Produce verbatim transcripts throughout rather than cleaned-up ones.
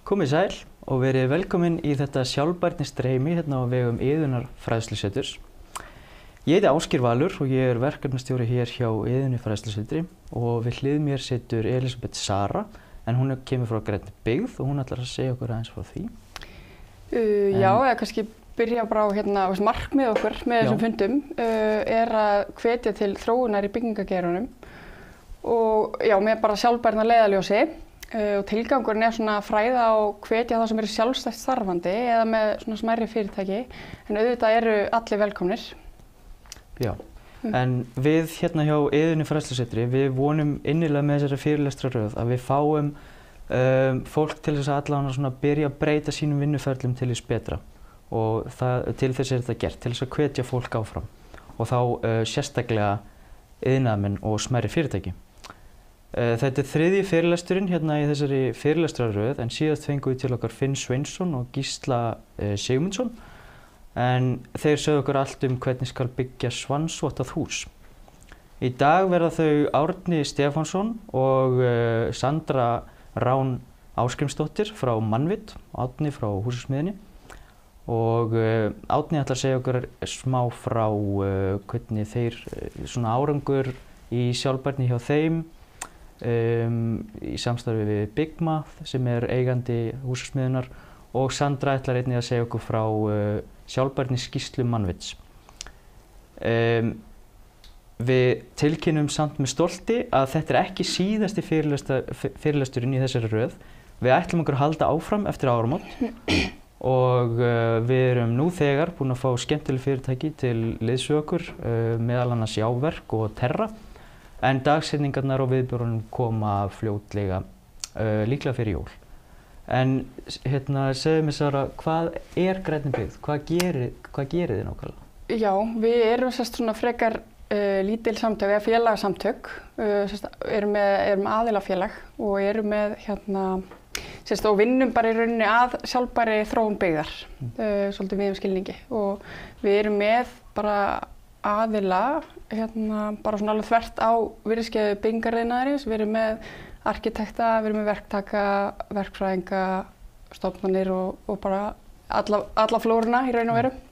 Komið sæl og verið velkomin í þetta sjálfbærnistreymi hérna á vegum Iðunnar fræðsluseturs. Ég heiti Ásgeir Valur og ég er verkefnastjóri hér hjá Iðunni fræðslusetri og við hlið mér situr Elísabet Sara, en hún kemur frá Grænni byggð og hún ætlar að segja okkur aðeins frá því. Uh, já, eða kannski byrja bara á hérna, markmið okkur með þessum fundum uh, er að hvetja til þróunar í byggingageiranum og já, með bara sjálfbærna leiðarljósi. Uh, og tilgangurinn er svona að fræða og hvetja þá sem eru sjálfstætt starfandi eða með svona smærri fyrirtæki, en auðvitað eru allir velkomnir. Já, mm. en við hérna hjá Iðunni fræðslusetri, við vonum innilega með þessari fyrirlestraröð að við fáum um, fólk til þess að allavega svona byrja að breyta sínum vinnuferlum til þess betra og það, til þess er þetta gert, til þess að hvetja fólk áfram og þá uh, sérstaklega iðnaðarmenn og smærri fyrirtæki. Þetta er þriðji fyrirlesturinn hérna í þessari fyrirlestraröð, en síðast fengum við til okkar Finn Sveinsson og Gísla eh, Sigmundsson, en þeir sögðu okkur allt um hvernig skal byggja svansvottað hús. Í dag verða þau Árni Stefánsson og eh, Sandra Rán Ásgrímsdóttir frá Mannvit, Árni frá Húsasmiðjunni og eh, Árni ætlar að segja okkur smá frá eh, hvernig þeir eh, svona árangur í sjálfbærni hjá þeim Um, í samstarfi við Byggma sem er eigandi Húsasmiðjunnar og Sandra ætlar einnig að segja okkur frá uh, sjálfbærni skýrslu Mannvits. Um, við tilkynnum samt með stolti að þetta er ekki síðasti fyrirlesturinn í þessari röð. Við ætlum okkur að halda áfram eftir áramót og uh, við erum nú þegar búin að fá skemmtileg fyrirtæki til liðsögu okkur, uh, meðal annars Jáverk og Terra. En dagsetningarnar og viðburðunum koma fljótlega, uh, líklega fyrir jól. En hérna, segðu mér Sara, hvað er Grænni byggð? Hvað gerir, hvað gerir þið nákvæmlega? Já, við erum sérst svona frekar uh, lítil samtök, eða félagasamtök, uh, sérst, erum með, erum aðilafélag og erum með hérna, sérst, og vinnum bara í rauninni að sjálfbæri þróun byggðar, mm. uh, svolítið við um skilningi. Og við erum með bara aðila, hérna, bara svona alveg þvert á virðiskeið byggingariðnaðarins. Við erum með arkitekta, við erum með verktaka, verkfræðinga, stofnanir og, og bara alla, alla flóruna í raun og veru.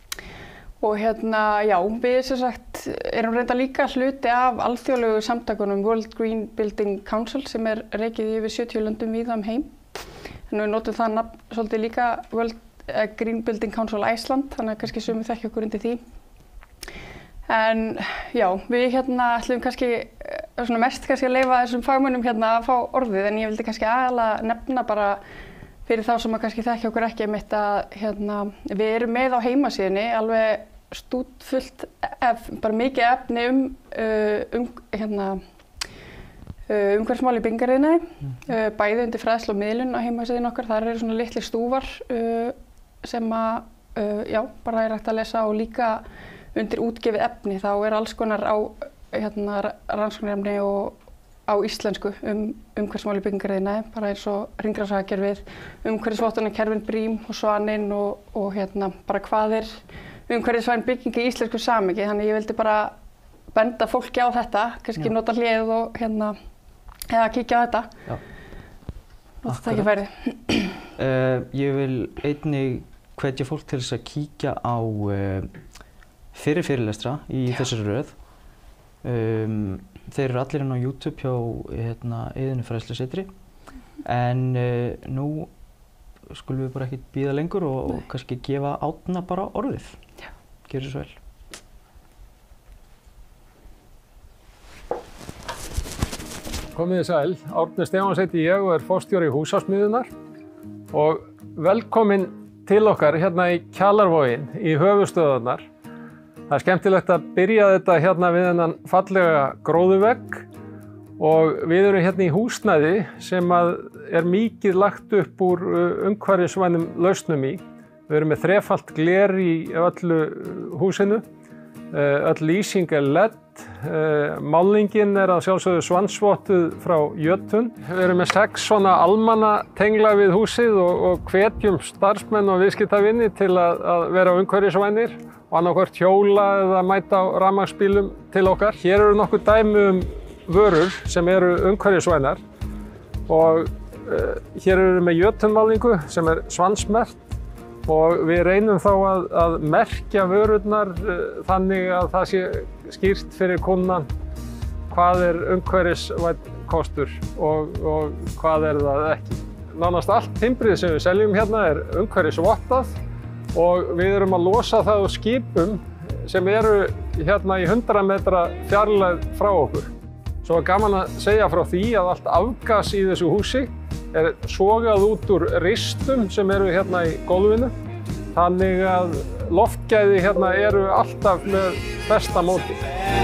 Og hérna, já, við sem sagt erum reynda líka hluti af alþjóðlegu samtakunum World Green Building Council sem er rekið yfir sjötíu löndum víða um heim. En við notum það nafn svolítið líka World Green Building Council Iceland, þannig að kannski sumir þekkja okkur undir því. En já, við hérna ætlum kannski svona mest kannski að leyfa þessum fagmönnum hérna að fá orðið, en ég vildi kannski aðalega nefna bara fyrir þá sem að kannski þekkja okkur ekki einmitt að hérna, við erum með á heimasíðunni alveg stútfullt, ef, bara mikið efni um, um hérna, umhverfismál í byggingariðnaði, mm. bæði undir fræðslu og miðlun á heimasíðunni okkar. Þar eru svona litlir stúfar sem að, já, bara er hægt að lesa og líka undir útgefið efni þá er alls konar á hérna, rannsóknarefni og á íslensku um umhverfismál í byggingariðnaði, bara eins og hringrásarhagkerfið, umhverfisvottunarkerfin Brím og Svaninn og, og hérna, bara hvað er umhverfisvæn bygging í íslensku samhengi. Þannig ég vildi bara benda fólki á þetta, kannski nota hléð og hérna, eða kíkja á þetta. Já. Nota tækifærið. uh, ég vil einnig hvetja fólk til þess að kíkja á uh, fyrir fyrirlestra í Já. Þessari röð. Um, þeir eru allir inn á YouTube hjá hérna, Iðunni fræðslusetri, en uh, nú skulum við bara ekki bíða lengur og, og kannski gefa Árna bara orðið. Já. Gjörðu svo vel. Komið þið sæl, Árni Stefáns heiti ég og er forstjóri Húsasmiðjunnar og velkomin til okkar hérna í Kjalarvoginn í höfuðstöðvarnar. Það er skemmtilegt að byrja þetta hérna við þennan fallega gróðuvegg og við erum hérna í húsnæði sem að er mikið lagt upp úr umhverfisvænum lausnum í. Við erum með þrefalt gler í öllu húsinu, öll lýsing er L E D, málningin er að sjálfsögðu svansvottuð frá Jötun. Við erum með sex svona almannatengla við húsið og, og hvetjum starfsmenn og viðskiptavinni til að, að vera umhverfisvænir og annaðhvort hjóla eða mæta á rafmagnsbílum til okkar. Hér eru nokkur dæmi um vörur sem eru umhverfisvænar og hér erum við með jötunmálingu sem er svansmerkt og við reynum þá að, að merkja vörurnar þannig að það sé skýrt fyrir kunnan hvað er umhverfisvænn kostur og, og hvað er það ekki. Nánast allt timbrið sem við seljum hérna er umhverfisvottað og við erum að losa það úr skipum sem eru hérna í hundrað metra fjarlægð frá okkur. Svo er gaman að segja frá því að allt afgas í þessu húsi er sogað út úr ristum sem eru hérna í gólfinu. Þannig að loftgæði hérna eru alltaf með besta móti.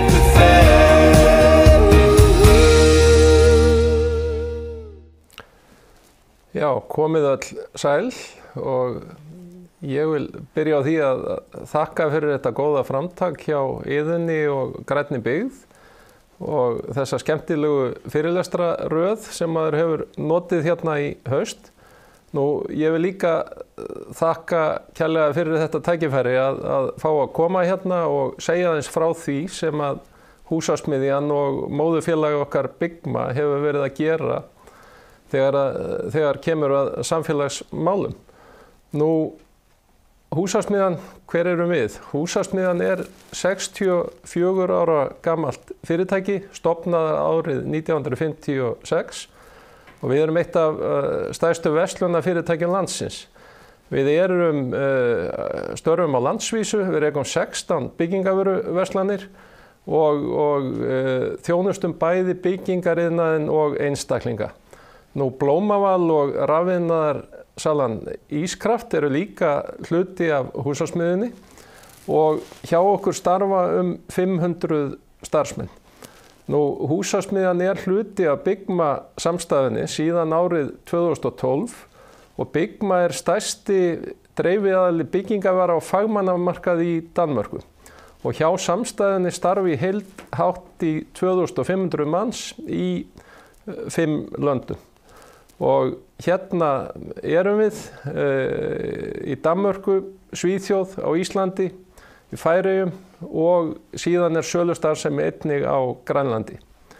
Já, komið öll sæl og ég vil byrja á því að þakka fyrir þetta góða framtak hjá Iðunni og Grænni byggð og þessa skemmtilegu fyrirlestraröð sem maður hefur notið hérna í haust. Nú, ég vil líka þakka kærlega fyrir þetta tækifæri að, að fá að koma hérna og segja aðeins frá því sem að Húsasmiðjan og móðurfélag okkar Byggma hefur verið að gera þegar, að, þegar kemur að samfélagsmálum. Nú, Húsasmiðjan, hver erum við? Húsasmiðjan er sextíu og fjögurra ára gamalt fyrirtæki, stofnað árið nítján hundruð fimmtíu og sex og við erum eitt af stærstu verslunarfyrirtækjum landsins. Við erum störfum á landsvísu, við rekum sextán byggingavöruverslanir og, og þjónustum bæði byggingariðnaðinn og einstaklinga. Nú, Blómaval og rafiðnaðarsalan Ískraft eru líka hluti af Húsasmiðjunni og hjá okkur starfa um fimm hundruð starfsmenn. Nú, Húsasmiðjan er hluti af Byggma samstæðunni síðan árið tvö þúsund og tólf og Byggma er stærsti dreifiaðili byggingavara og fagmannamarkaði í Danmörku. Og hjá samstæðunni starfi heild hátt í tvö þúsund og fimm hundruð manns í fimm löndum. Og hérna erum við e, í Danmörku, Svíþjóð, á Íslandi, í Færeyjum og síðan er sölustarfsemi einnig á Grænlandi.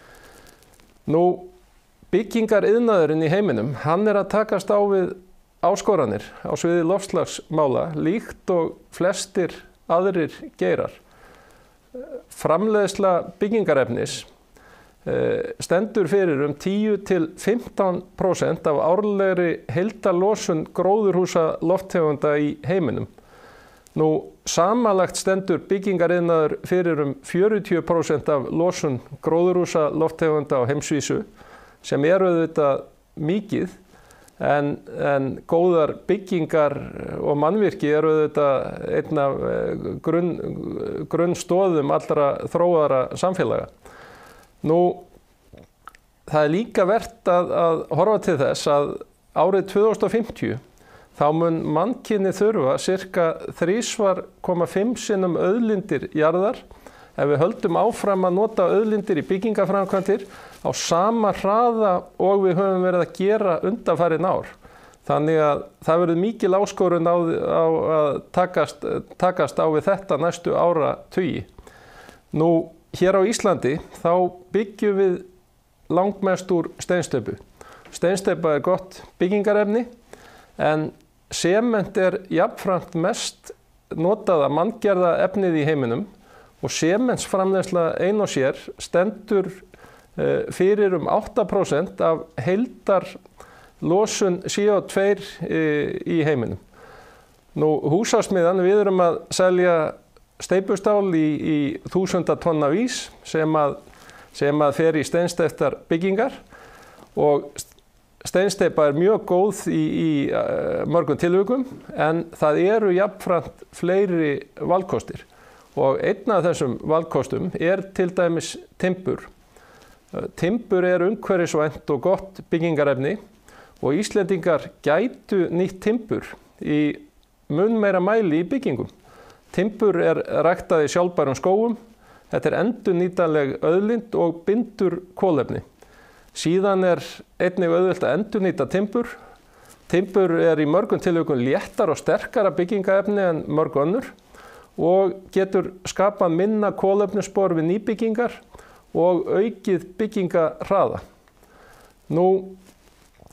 Nú, byggingariðnaðurinn í heiminum, hann er að takast á við áskoranir á sviði loftslagsmála líkt og flestir aðrir geirar. Framleiðsla byggingarefnis stendur fyrir um tíu til fimmtán prósent af árlegri heildarlosun gróðurhúsalofttegunda í heiminum. Nú, samanlagt stendur byggingariðnaður fyrir um fjörutíu prósent af losun gróðurhúsalofttegunda á heimsvísu, sem eru auðvitað mikið, en, en góðar byggingar og mannvirki eru auðvitað einn af grunn, grunnstóðum allra þróaðra samfélaga. Nú, það er líka vert að, að horfa til þess að árið tvö þúsund og fimmtíu þá mun mannkynið þurfa sirka þrisvar komma fimm sinnum auðlindir jarðar ef við höldum áfram að nota auðlindir í byggingaframkvæmdir á sama hraða og við höfum verið að gera undanfarin ár. Þannig að það verður mikil áskorun á, á að takast, takast á við þetta næstu áratugi. Nú, hér á Íslandi þá byggjum við langmest úr steinsteypu. Steinsteypa er gott byggingarefni en sement er jafnframt mest notaða manngerða efnið í heiminum og sementsframleiðsla ein og sér stendur fyrir um átta prósent af heildarlosun C O tvö í heiminum. Nú, Húsasmiðjan, við erum að selja steypustál í, í þúsunda tonna vís sem að, sem að fer í steinsteyptar byggingar og steinsteypa er mjög góð í, í mörgum tilvikum en það eru jafnframt fleiri valkostir og einn af þessum valkostum er til dæmis timbur. Timbur er umhverfisvænt og gott byggingarefni og Íslendingar gætu nýtt timbur í mun meira mæli í byggingum. Timbur er ræktað í sjálfbærum skógum, þetta er endurnýtanleg auðlind og bindur kolefni. Síðan er einnig auðvelt að endurnýta timbur. Timbur er í mörgum tilvikum léttar og sterkara byggingaefni en mörg önnur og getur skapað minna kolefnisspor við nýbyggingar og aukið byggingarhraða. Nú,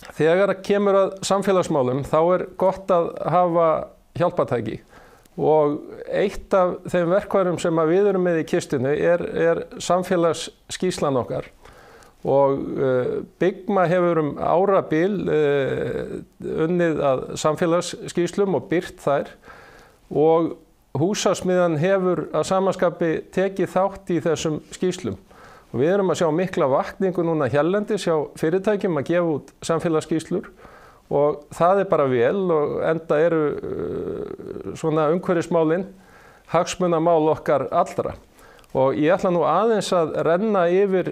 þegar að kemur að samfélagsmálum þá er gott að hafa hjálpartæki og eitt af þeim verkfærum sem að við erum með í kistinu er, er samfélagsskýrslan okkar og uh, Byggma hefur um árabil uh, unnið að samfélagsskýrslum og birt þær og Húsasmiðjan hefur að samanskapi tekið þátt í þessum skýrslum. Og við erum að sjá mikla vakningu núna hérlendis hjá fyrirtækjum að gefa út samfélagsskýrslur og það er bara vel og enda eru uh, svona umhverfismálin hagsmunamál okkar allra. Og ég ætla nú aðeins að renna yfir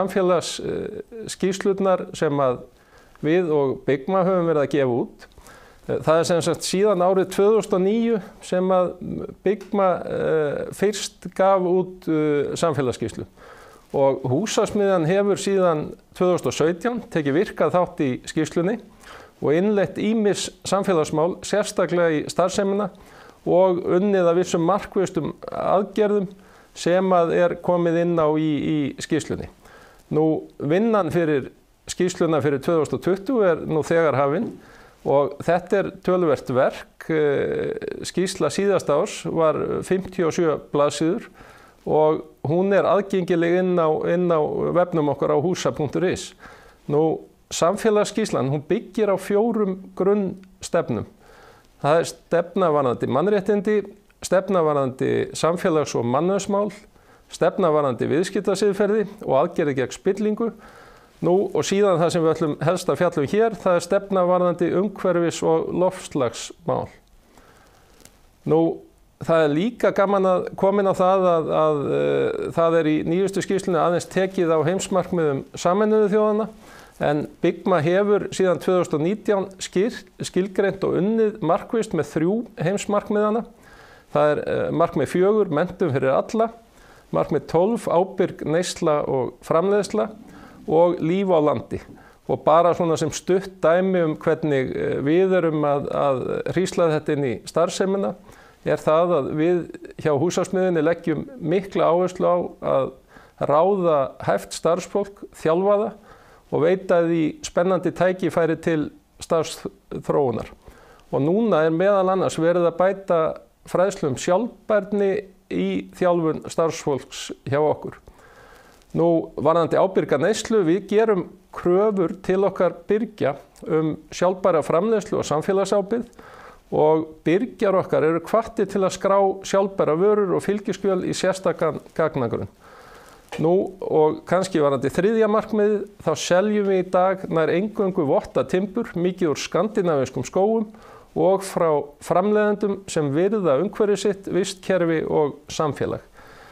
samfélagsskýrslurnar sem að við og Byggma höfum verið að gefa út. Það er sem sagt síðan árið tvö þúsund og níu sem að Byggma uh, fyrst gaf út uh, samfélagsskýrslu. Og Húsasmiðjan hefur síðan tvö þúsund og sautján tekið virkað þátt í skýrslunni og innleitt ýmis samfélagsmál sérstaklega í starfsemina og unnið að vissum markvistum aðgerðum sem að er komið inn á í, í skýrslunni. Nú vinnan fyrir skýrsluna fyrir tvö þúsund og tuttugu er nú þegar hafin og þetta er töluvert verk. Skýrsla síðasta árs var fimmtíu og sjö blaðsíður og hún er aðgengileg inn á, inn á vefnum okkar á húsa punktur is. Nú samfélagsskýrslan, hún byggir á fjórum grunnstefnum. Það er stefna varðandi mannréttindi, stefna varðandi samfélags- og mannauðsmál, stefna varðandi viðskiptasiðferði og aðgerðir gegn spillingu. Nú og síðan það sem við ætlum helst að fjalla um hér, það er stefna varðandi umhverfis- og loftslagsmál. Nú, það er líka gaman að koma inn á það að, að, að það er í nýjustu skýrslunni aðeins tekið á heimsmarkmiðum Sameinuðu þjóðanna. En Byggma hefur síðan tvö þúsund og nítján skilgreint og unnið markvisst með þrjú heimsmarkmiðana. Það er markmið fjögur, menntun fyrir alla, markmið tólf, ábyrg neysla og framleiðsla og líf á landi. Og bara svona sem stutt dæmi um hvernig við erum að, að hrísla þetta inn í starfsemina er það að við hjá Húsasmiðjunni leggjum mikla áherslu á að ráða hæft starfsfólk, þjálfa það og veita því spennandi tækifæri til starfsþróunar. Og núna er meðal annars verið að bæta fræðslum sjálfbærni í þjálfun starfsfólks hjá okkur. Nú varðandi ábyrga neyslu, við gerum kröfur til okkar birgja um sjálfbæra framleiðslu og samfélagsábyrgð og birgjar okkar eru hvattir til að skrá sjálfbæra vörur og fylgiskjöl í sérstakan gagnagrunn. Nú og kannski varðandi þriðja markmið, þá seljum við í dag nær eingöngu votta timbur, mikið úr skandinavískum skógum og frá framleiðendum sem virða umhverfi sitt, vistkerfi og samfélag.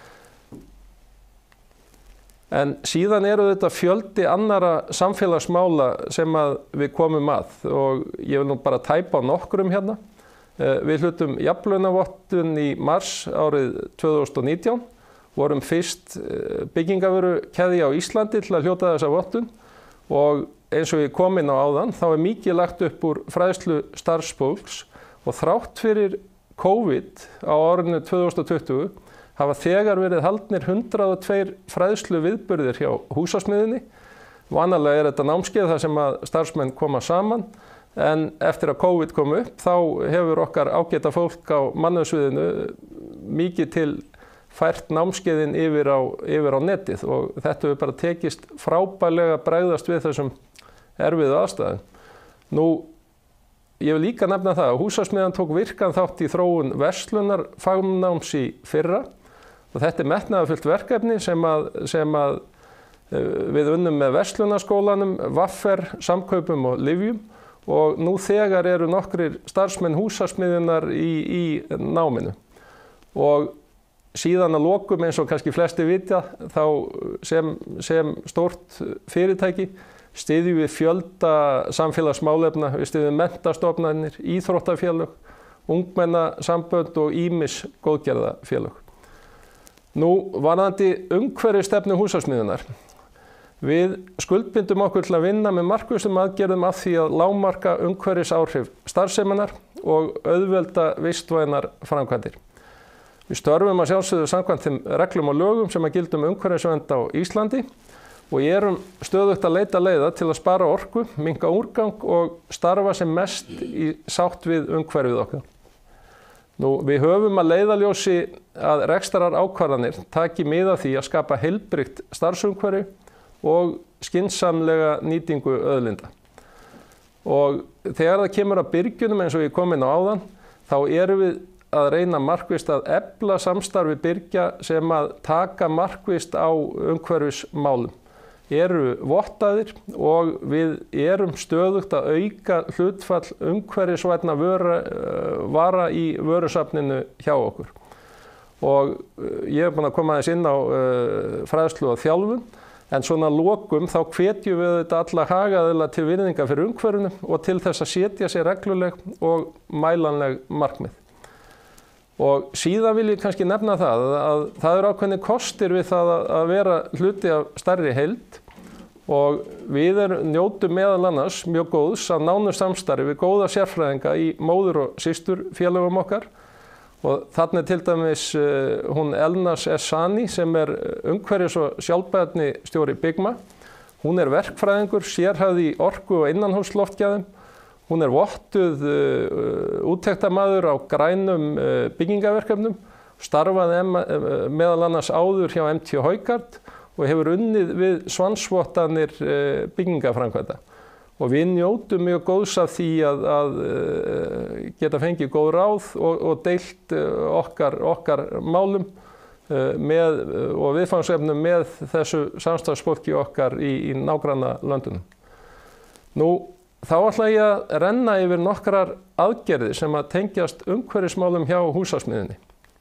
En síðan eru þetta fjöldi annara samfélagsmála sem að við komum að og ég vil nú bara tæpa á nokkrum hérna. Við hlutum jafnlaunavottun í mars árið tvö þúsund og nítján. Vorum fyrst byggingavörukeðja á Íslandi til að hljóta þessa vottun og eins og ég kom inn á áðan þá er mikið lagt upp úr fræðslu starfsfólks og þrátt fyrir COVID á árinu tvö þúsund og tuttugu hafa þegar verið haldnir hundrað og tveir fræðslu viðburðir hjá Húsasmiðjunni. Vanalega er þetta námskeið þar sem að starfsmenn koma saman en eftir að COVID kom upp þá hefur okkar ágæta fólk á mannauðssviðinu mikið til fært námskeiðin yfir á, yfir á netið og þetta hefur bara tekist frábærlega bregðast við þessum erfiðu aðstæðum. Nú, ég vil líka nefna það að Húsasmiðjan tók virkan þátt í þróun verslunar fagnáms í fyrra og þetta er metnaðarfullt verkefni sem að, sem að við unnum með verslunarskólanum, V A R, samkaupum og lyfjum og nú þegar eru nokkrir starfsmenn Húsasmiðjunnar í, í náminu. Og síðan að lokum eins og kannski flesti vita þá sem, sem stórt fyrirtæki styðjum við fjölda samfélagsmálefna, við styðjum menntastofnanir, íþróttafélög, ungmennasambönd og ýmis góðgerðafélög. Nú varðandi umhverfisstefnu Húsasmiðjunnar. Við skuldbindum okkur til að vinna með markvissum aðgerðum af því að lágmarka umhverfisáhrif starfseminnar og auðvelda vistvænar framkvæmdir. Við störfum að sjálfsögðu samkvæmt þeim reglum og lögum sem að gilda um umhverfisvernd á Íslandi og erum stöðugt að leita leiða til að spara orku, minnka úrgang og starfa sem mest í sátt við umhverfið okkar. Nú, við höfum að leiðarljósi að rekstrar ákvarðanir taki mið af því að skapa heilbrigt starfsumhverfi og skynsamlega nýtingu auðlinda. Og þegar það kemur að byrgjunum eins og ég kom inn á áðan, þá erum við að reyna markvisst að efla samstarfi byrgja sem að taka markvisst á umhverfismálum. Eru vottaðir og við erum stöðugt að auka hlutfall umhverfisvænna vara í vörusafninu hjá okkur. Og ég er búinn að koma aðeins inn á fræðslu og þjálfun, en svona lokum þá hvetjum við þetta alla hagaðila til virðingar fyrir umhverfinu og til þess að setja sér regluleg og mælanleg markmið. Og síðan vil ég kannski nefna það að það eru ákveðnir kostir við það að vera hluti af stærri heild og við erum, njótum meðal annars mjög góðs af nánu samstarfi við góða sérfræðinga í móður- og systurfélögum okkar. Og þarna er til dæmis hún Elnas Essani sem er umhverfis- og sjálfbærni stjóri Byggma. Hún er verkfræðingur, sérhæfð í orku- og innanhúsloftgæðum. Hún er vottuð uh, úttektarmaður á grænum uh, byggingaverkefnum, starfaði uh, meðal annars áður hjá M T Haugard og hefur unnið við svansvottanir uh, byggingaframkvæmda. Og við njótum mjög góðs af því að, að uh, geta fengið góð ráð og, og deilt uh, okkar, okkar málum uh, með, uh, og viðfangsefnum með þessu samstarfsfólki okkar í, í nágranna löndunum. Nú, þá ætla ég að renna yfir nokkrar aðgerðir sem að tengjast umhverfismálum hjá húsasmiðjunni.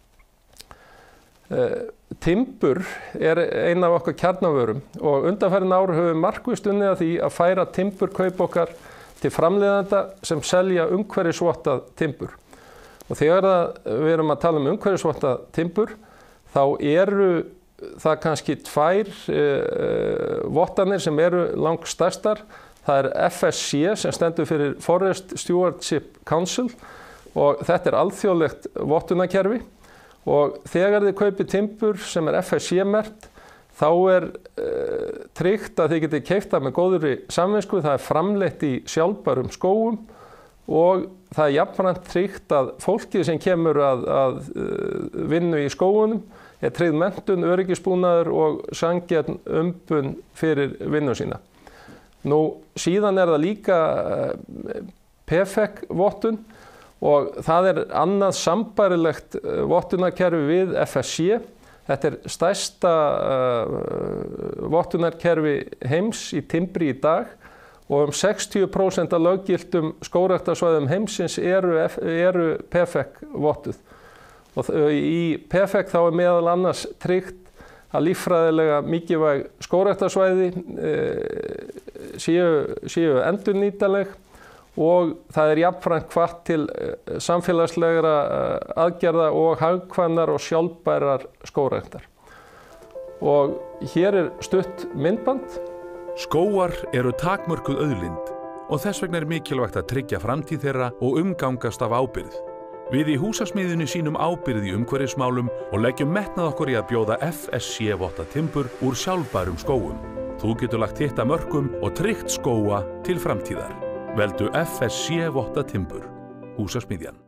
E, timbur er ein af okkar kjarnavörum og undanfarin ár höfum markvisst unnið að því að færa timburkaup okkar til framleiðenda sem selja umhverfisvottað timbur. Og þegar við erum að tala um umhverfisvottað timbur, þá eru það kannski tvær e, vottanir sem eru langstærstar. Það er F S C sem stendur fyrir Forest Stewardship Council og þetta er alþjóðlegt vottunarkerfi og þegar þið kaupið timbur sem er F S C merkt þá er uh, tryggt að þið getið keypt það með góðri samvisku, það er framleitt í sjálfbærum skógum og það er jafnframt tryggt að fólkið sem kemur að, að uh, vinnu í skógunum er tryggð menntun, öryggisbúnaður og sanngjörn umbun fyrir vinnu sína. Nú, síðan er það líka P F E C-vottun og það er annað sambærilegt vottunarkerfi við F S C. Þetta er stærsta uh, vottunarkerfi heims í timbri í dag og um sextíu prósent af löggiltum skógræktarsvæðum heimsins eru, eru P F E C-vottuð. Og í P F E C þá er meðal annars tryggt að líffræðilega mikilvæg skógræktarsvæði e, séu, séu endurnýtanleg og það er jafnframt hvatt til samfélagslegra aðgerða og hagkvæmar og sjálfbærar skógræktar. Og hér er stutt myndband. Skógar eru takmörkuð auðlind og þess vegna er mikilvægt að tryggja framtíð þeirra og umgangast af ábyrgð. Við í húsasmiðjunni sýnum ábyrgð í umhverfismálum og leggjum metnað okkur í að bjóða F S C-vottað timbur úr sjálfbærum skógum. Þú getur lagt þitt að mörkum og tryggt skóga til framtíðar. Veldu F S C-vottað timbur. Húsasmiðjan.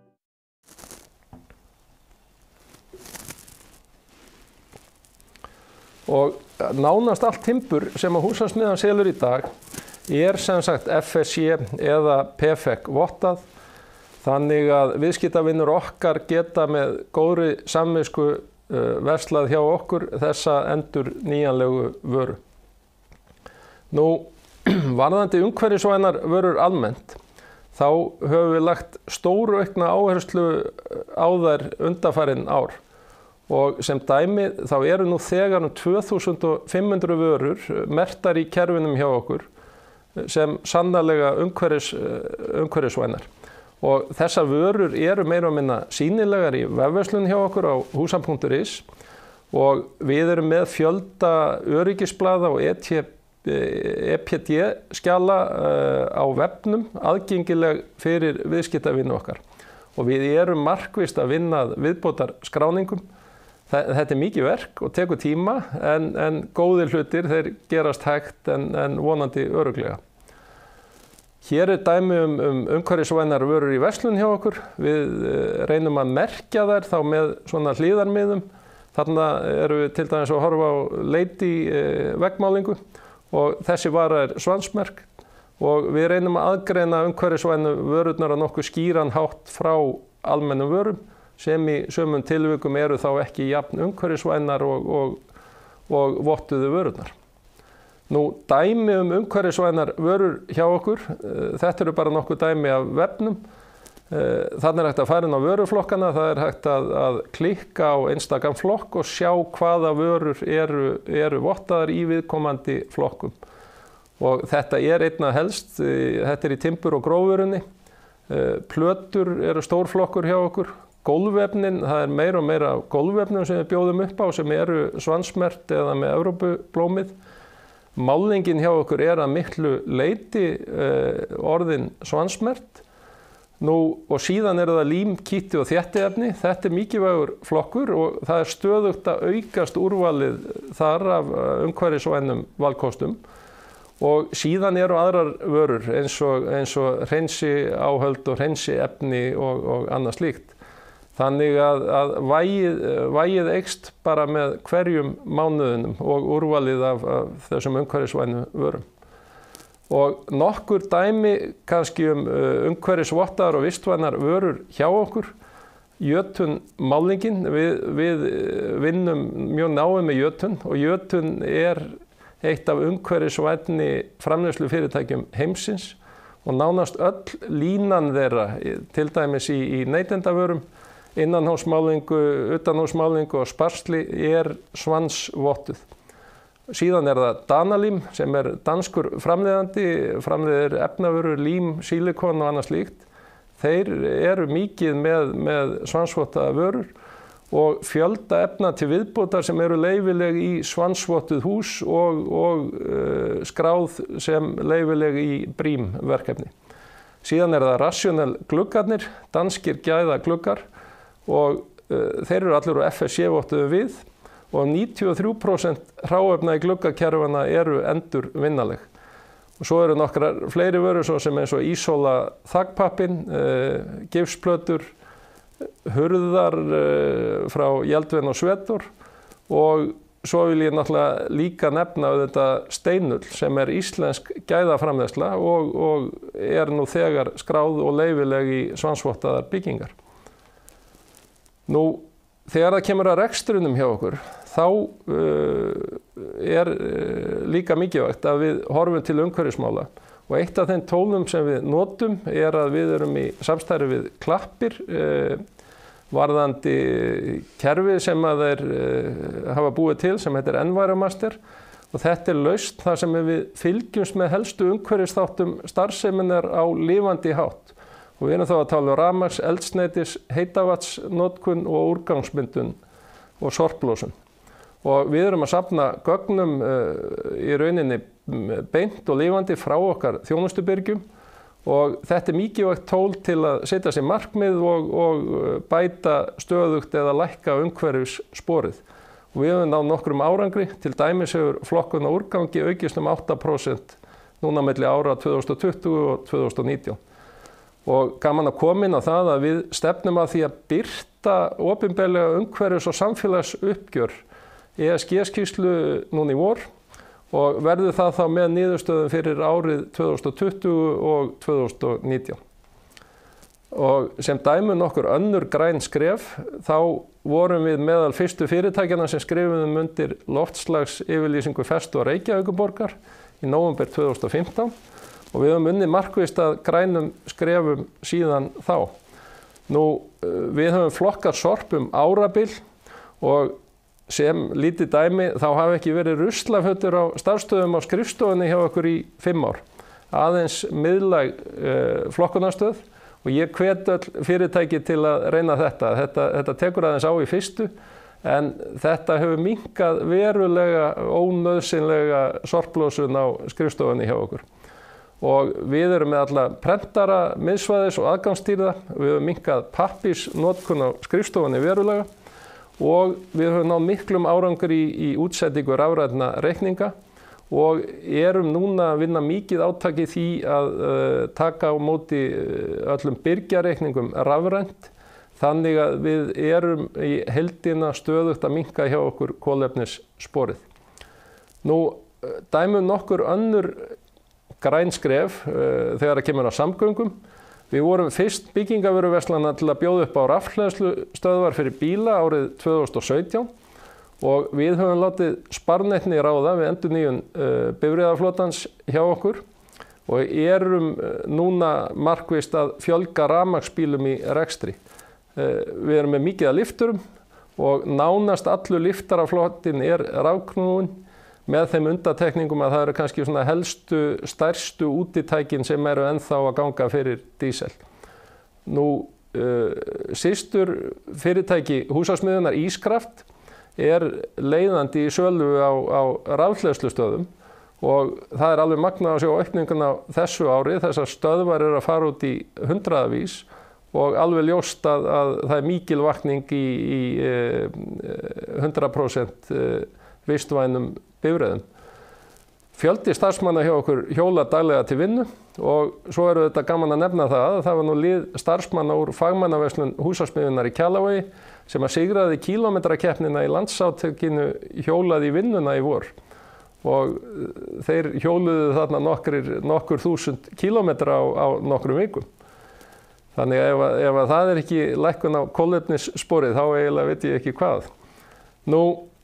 Og nánast allt timbur sem að húsasmiðjan selur í dag er sem sagt F S C eða P F E C-vottað. Þannig að viðskiptavinur okkar geta með góðri samvisku uh, verslað hjá okkur þessa endur nýjanlegu vöru. Nú, varðandi umhverfisvænar vörur almennt, þá höfum við lagt stóru aukna áherslu á þær undanfarin ár. Og sem dæmi þá eru nú þegar um tvö þúsund fimm hundruð vörur merktar í kerfinum hjá okkur sem sannarlega umhverfis, umhverfisvænar. Og þessar vörur eru meira og minna sýnilegar í vefverslun hjá okkur á húsan punktur is og við erum með fjölda öryggisblaða og E P D skjala á vefnum aðgengileg fyrir viðskiptavini okkar. Og við erum markvisst að vinna viðbótar skráningum Þetta er mikið verk og tekur tíma en, en góðir hlutir þeir gerast hægt en, en vonandi örugglega. Hér er dæmi um, um umhverfisvænar vörur í verslun hjá okkur. Við reynum að merkja þær þá með svona hlíðarmiðum. Þarna erum við til dæmis að horfa á Lady veggmálingu og þessi vara er svansmerk og við reynum að aðgreina umhverfisvænu vörurnar á nokkuð skýran hátt frá almennum vörum sem í sömum tilvikum eru þá ekki jafn umhverfisvænar og, og, og vottuðu vörurnar. Nú, dæmi um umhverfisvænar vörur hjá okkur, þetta eru bara nokkuð dæmi af vefnum. Þannig er hægt að fara inn á vöruflokkana, það er hægt að, að klikka á einstakann flokk og sjá hvaða vörur eru, eru vottaðar í viðkomandi flokkum. Og þetta er einna helst, þetta er í timbur- og grófvörunni. Plötur eru stór flokkur hjá okkur. Gólfefnin, það er meira og meira gólfefnum sem við bjóðum upp á sem eru svansmert eða með Evrópublómið. Málningin hjá okkur er að miklu leyti eh, orðin svansmert. Nú, og síðan eru það lím, kítti og þéttiefni. Þetta er mikilvægur flokkur og það er stöðugt að aukast úrvalið þar af umhverfisvænum valkostum. Og síðan eru aðrar vörur eins og, eins og hreinsi áhöld og hreinsi efni og, og annað slíkt. Þannig að, að vægið, vægið eykst bara með hverjum mánuðinum og úrvalið af, af þessum umhverfisvænu vörum. Og nokkur dæmi kannski um umhverfisvottaðar og vistvænar vörur hjá okkur. Jötun málningin, við, við vinnum mjög náið með jötun og jötun er eitt af umhverfisvænni framleiðslufyrirtækjum heimsins og nánast öll línan þeirra, til dæmis í, í neytendavörum, innanhúsmálingu, utanhúsmálingu og sparsli er svansvottuð. Síðan er það Danalím sem er danskur framleiðandi, framleiðir efnavörur, lím, sílikon og annað slíkt. Þeir eru mikið með, með svansvottaða vörur og fjölda efna til viðbótar sem eru leyfileg í svansvottuð hús og, og uh, skráð sem leyfileg í brím-verkefni. Síðan er það Rational gluggarnir, danskir gæða gluggar og uh, þeir eru allir á F S C-vottuðum við og níutíu og þrjú prósent hráefna í gluggakerfana eru endurvinnaleg. Og svo eru nokkrar fleiri vörur svo sem eins og Ísola þakpappinn, uh, gifsplötur, hurðar uh, frá Jeldven og Svetor og svo vil ég náttúrulega líka nefna þetta steinull sem er íslensk gæðaframleiðsla og, og er nú þegar skráð og leyfileg í svansvottaðar byggingar. Nú, þegar það kemur að rekstrinum hjá okkur, þá uh, er uh, líka mikilvægt að við horfum til umhverfismála. Og eitt af þeim tólum sem við notum er að við erum í samstarfi við Klappir, uh, varðandi kerfi sem að þeir uh, hafa búið til sem heitir Enviromaster. Og þetta er lausn þar sem við fylgjumst með helstu umhverfisþáttum starfseminnar á lifandi hátt. Og við erum þá að tala um rafmagns, eldsneytis, heitavatnsnotkun og úrgangsmyndun og sorplósun. Og við erum að safna gögnum uh, í rauninni beint og lifandi frá okkar þjónustubyrgjum og þetta er mikilvægt tól til að setja sér markmið og, og bæta stöðugt eða lækka umhverfissporið. Og við höfum náð nokkrum árangri, til dæmis hefur flokkun á úrgangi aukist um átta prósent núna milli ára tvö þúsund og tuttugu og tvö þúsund og nítján. Og gaman að koma inn á það að við stefnum að því að birta opinberlega umhverfis- og samfélagsuppgjör E S G-skýrslu núna í vor og verður það þá með niðurstöðum fyrir árið tvö þúsund og tuttugu og tvö þúsund og nítján. Og sem dæmi nokkur önnur græn skref, þá vorum við meðal fyrstu fyrirtækjana sem skrifuðum undir loftslagsyfirlýsingu Festu og Reykjavíkurborgar í nóvember tvö þúsund og fimmtán og við höfum unnið markvisst að grænum skrefum síðan þá. Nú, við höfum flokkað sorpum árabil og sem lítið dæmi þá hafa ekki verið ruslafötur á starfstöðum á skrifstofunni hjá okkur í fimm ár. Aðeins miðlæg uh, flokkunarstöð og ég hvet öll fyrirtæki til að reyna þetta. Þetta, þetta tekur aðeins á í fyrstu en þetta hefur minnkað verulega ónauðsynlega sorplósun á skrifstofunni hjá okkur. Og við erum með alla prentara, miðsvæðis og aðgangsstýrða. Við höfum minnkað pappírsnotkun á skrifstofunni verulega og við höfum náð miklum árangur í, í útsetningu rafrænna reikninga og erum núna að vinna mikið átak í því að uh, taka á móti öllum byrgjareikningum rafrænt, þannig að við erum í heildina stöðugt að minnka hjá okkur kolefnissporið. Nú, dæmum nokkur önnur græn skref uh, þegar það kemur á samgöngum. Við vorum fyrst byggingavöruverslana til að bjóða upp á rafhleðslustöðvar fyrir bíla árið tvö þúsund og sautján og við höfum látið sparneytni ráða við endurnýjun uh, bifreiðaflotans hjá okkur og erum uh, núna markvisst að fjölga rafmagnsbílum í rekstri. Uh, við erum með mikið af lyfturum og nánast allur lyftaraflotinn er rafknúinn, með þeim undantekningum að það eru kannski svona helstu, stærstu útitækin sem eru ennþá að ganga fyrir dísel. Nú, uh, systur fyrirtæki húsasmiðjunnar Ískraft er leiðandi í sölu á, á rafhleðslustöðum og það er alveg magnað að sjá aukninguna þessu ári. Þessar stöðvar eru að fara út í hundraðavís og alveg ljóst að, að það er mikil vakning í, í uh, hundrað prósent uh, vistvænum bifreiðum. Fjöldi starfsmanna hjá okkur hjóla daglega til vinnu og svo eru þetta gaman að nefna það að það var nú lið starfsmanna úr fagmannaverslun húsasmiðjunnar í Kjalavogi sem að sigraði kílómetrakeppnina í landsátökinu hjólaði í vinnuna í vor og þeir hjóluðu þarna nokkur, nokkur þúsund kílómetra á, á nokkrum vikum. Þannig ef, ef að það er ekki lækkun á kolefnissporið þá eiginlega veit ég ekki hvað. Nú,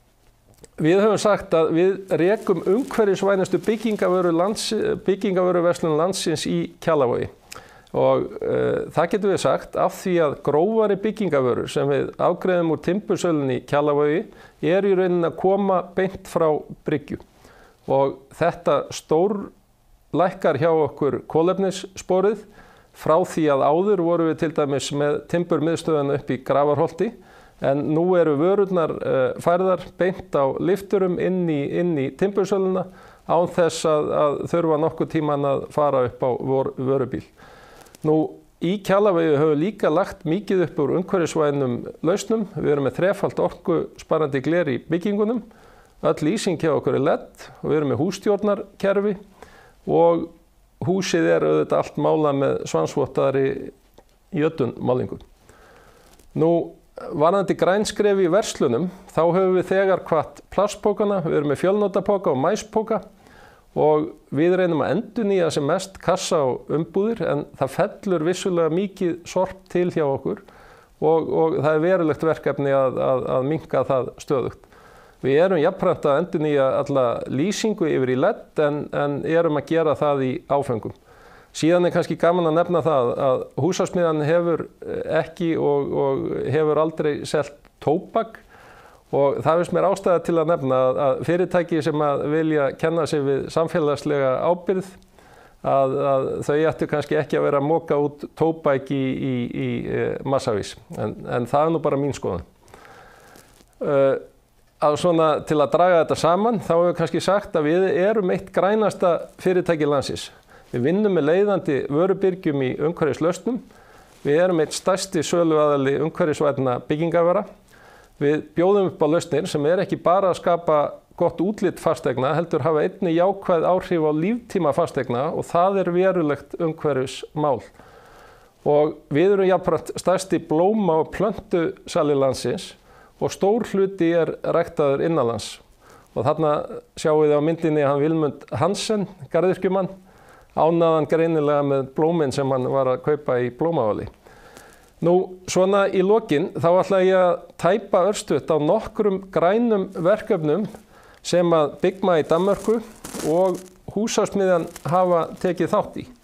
við höfum sagt að við rekum umhverfisvænustu byggingavöru lands, byggingavöruverslun landsins í Kjalavogi og uh, það getum við sagt af því að grófari byggingavörur sem við afgreiðum úr timbursölunni í Kjalavogi er í rauninni að koma beint frá bryggju og þetta stór lækkar hjá okkur kolefnissporið frá því að áður vorum við til dæmis með timburmiðstöðuna upp í Grafarholti. En nú eru vörurnar uh, færðar beint á lyfturum inn í, inn í timbursöluna án þess að, að þurfa nokkuð tíman að fara upp á vor, vörubíl. Nú, í Kjalavegi höfum við líka lagt mikið upp úr umhverfisvænum lausnum. Við erum með þrefalt orkusparandi gler í byggingunum. Öll lýsing hjá okkur er L E D og við erum með hússtjórnarkerfi og húsið er auðvitað allt málað með svansvottaðri jötunmálingum. Nú, varðandi grænskref í verslunum, þá höfum við þegar hvatt plastpókana, við erum með fjölnotapóka og mæspóka og við reynum að endurnýja sem mest kassa og umbúðir en það fellur vissulega mikið sorp til hjá okkur og, og það er verulegt verkefni að, að, að minnka það stöðugt. Við erum jafnframt að endurnýja alla lýsingu yfir í L E D en, en erum að gera það í áföngum. Síðan er kannski gaman að nefna það að húsasmiðjan hefur ekki og, og hefur aldrei selt tóbak og það finnst mér ástæða til að nefna að fyrirtæki sem að vilja kenna sig við samfélagslega ábyrgð að, að þau ættu kannski ekki að vera að moka út tóbak í, í, í massavís en, en það er nú bara mín skoðun. Uh, að svona til að draga þetta saman þá hefur kannski sagt að við erum eitt grænasta fyrirtæki landsins. Við vinnum með leiðandi vörubyrgjum í umhverfislausnum. Við erum eitt stærsti söluaðili umhverfisvænna byggingavara. Við bjóðum upp á lausnir sem er ekki bara að skapa gott útlit fasteigna, heldur hafa einnig jákvæð áhrif á líftíma fasteigna og það er verulegt umhverfismál. Og við erum jafnframt stærsti blóma- og plöntusali landsins og stór hluti er ræktaður innanlands. Og þarna sjáum við á myndinni hann Vilmund Hansen, garðyrkjumann, ánægðan greinilega með blómin sem hann var að kaupa í blómavali. Nú, svona í lokin, þá ætla ég að tæpa örstutt á nokkrum grænum verkefnum sem að Byggma í Danmörku og húsasmiðjan hafa tekið þátt í.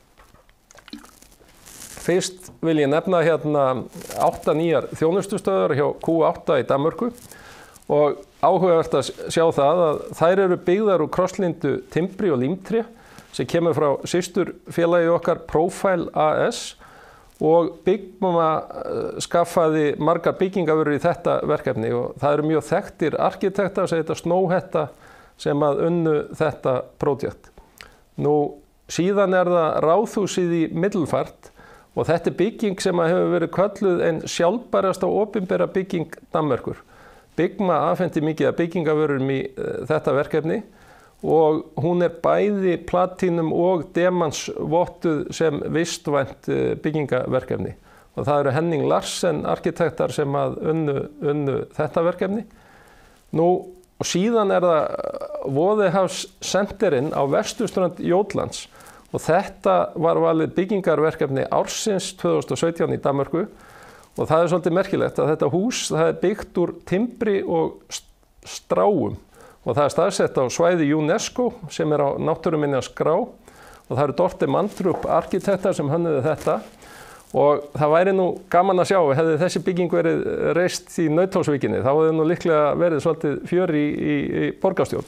Fyrst vil ég nefna hérna átta nýjar þjónustustöðvar hjá Q átta í Danmörku og áhugavert að sjá það að þær eru byggðar úr krosslíndu timbri og límtré sem kemur frá systurfélagi okkar Profile A S og Byggma skaffaði margar byggingavörur í þetta verkefni og það eru mjög þekktir arkitektar sem heita Snóhetta sem að unnu þetta prójekt. Nú síðan er það Ráðhúsið í Middelfart og þetta er bygging sem hefur verið kölluð en sjálfbærasta opinbera bygging Danmerkur. Byggma afhenti mikið af byggingavörum í uh, þetta verkefni og hún er bæði platínum og demans vottuð sem vistvænt uh, byggingaverkefni. Og það eru Henning Larsen arkitektar sem að unnu, unnu þetta verkefni. Nú, og síðan er það Voðehavssenterinn á vesturströnd Jótlands og þetta var valið byggingarverkefni ársins tvö þúsund og sautján í Danmörku og það er svolítið merkilegt að þetta hús það er byggt úr timbri og stráum og það er staðsett á svæði UNESCO sem er á náttúruminjaskrá og það eru Dorte Mandrup arkitektar sem hönnuðu þetta. Og það væri nú gaman að sjá, hefði þessi bygging verið reist í Nauthólsvíkinni, þá hefði nú líklega verið svolítið fjör í, í, í borgarstjórn.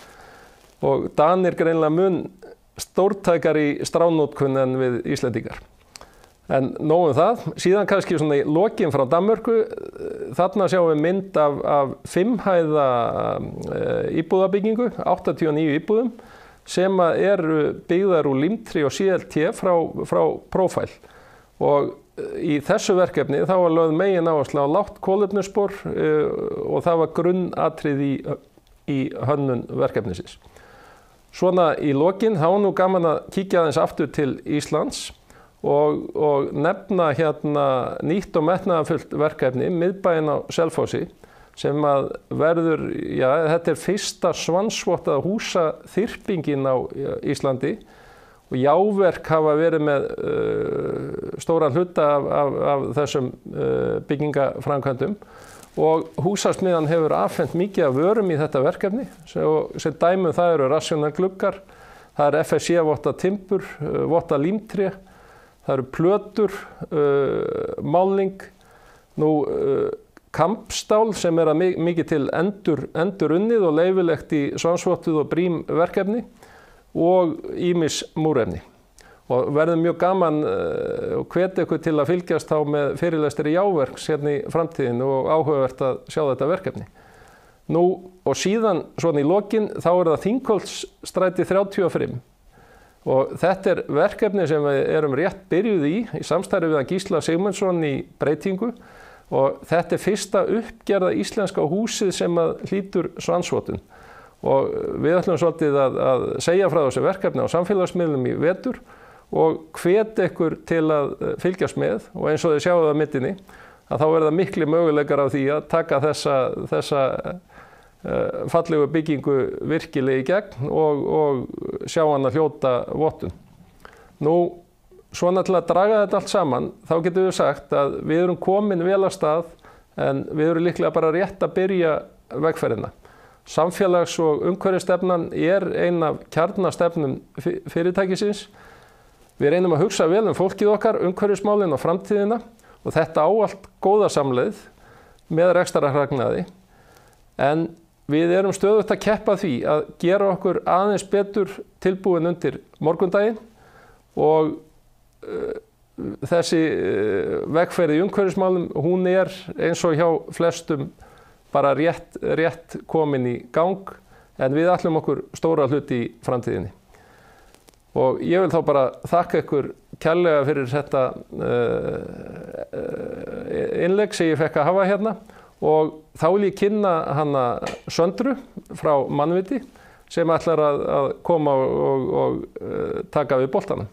Og Danir greinlega mun stórtækar í stránótkun en við Íslendingar. En nóg um það, síðan kannski svona í lokin frá Danmörku, þarna sjáum við mynd af, af fimmhæða íbúðabyggingu, áttatíu og níu íbúðum, sem eru byggðar úr límtri og C L T frá, frá Profile. Og í þessu verkefni þá var lögð megin áhersla á lágt kolefnisspor uh, og það var grunnatrið í, í hönnun verkefnisins. Svona í lokin þá er nú gaman að kíkja aðeins aftur til Íslands og, og nefna hérna nýtt og metnaðarfullt verkefni, miðbæinn á Selfossi, sem að verður, já, þetta er fyrsta svansvottaða húsaþyrpingin á Íslandi. Og Jáverk hafa verið með uh, stóran hluta af, af, af þessum uh, byggingaframkvæmdum og húsasmiðjan hefur afhent mikið af vörum í þetta verkefni sem, sem dæmi um það eru Rational gluggar, það er F S C votta timbur, uh, votta límtré, það eru plötur, uh, máling, nú uh, kampstál sem er að mikið til endur, endur unnið og leyfilegt í svansvottuð og brím verkefni og ýmis múrefni. Og verður mjög gaman uh, og hvet ykkur til að fylgjast þá með fyrirlestri Jáverks hérna í framtíðinu og áhugavert að sjá þetta verkefni. Nú og síðan svona í lokin þá er það Þingholtsstræti þrjátíu og fimm og þetta er verkefni sem við erum rétt byrjuð í í samstarfi við Gísla Sigmundsson í breytingu og þetta er fyrsta uppgerða íslenska húsið sem að hlýtur svansvotun. Og við ætlum svolítið að, að segja frá þessu verkefni á samfélagsmiðlum í vetur og hvet ykkur til að fylgjast með og eins og þið sjáum það á myndinni að þá verða mikli möguleikar á því að taka þessa, þessa uh, fallegu byggingu virkilega í gegn og, og sjá hann að hljóta vottun. Nú, svona til að draga þetta allt saman, þá getum við sagt að við erum komin vel að stað en við erum líklega bara rétt að byrja vegferðina. Samfélags- og umhverfisstefnan er ein af kjarnastefnum fyrirtækisins. Við reynum að hugsa vel um fólkið okkar, umhverfismálin og framtíðina og þetta á allt góða samleið með rekstrarhagnaði. En við erum stöðugt að keppa því að gera okkur aðeins betur tilbúin undir morgundaginn og uh, þessi uh, vegferð í umhverfismálum, hún er eins og hjá flestum bara rétt, rétt komin í gang en við ætlum okkur stóra hluti í framtíðinni. Og ég vil þá bara þakka ykkur kærlega fyrir þetta uh, innlegg sem ég fekk að hafa hérna og þá vil ég kynna hana Söndru frá Mannviti sem ætlar að, að koma og, og, og uh, taka við boltanum.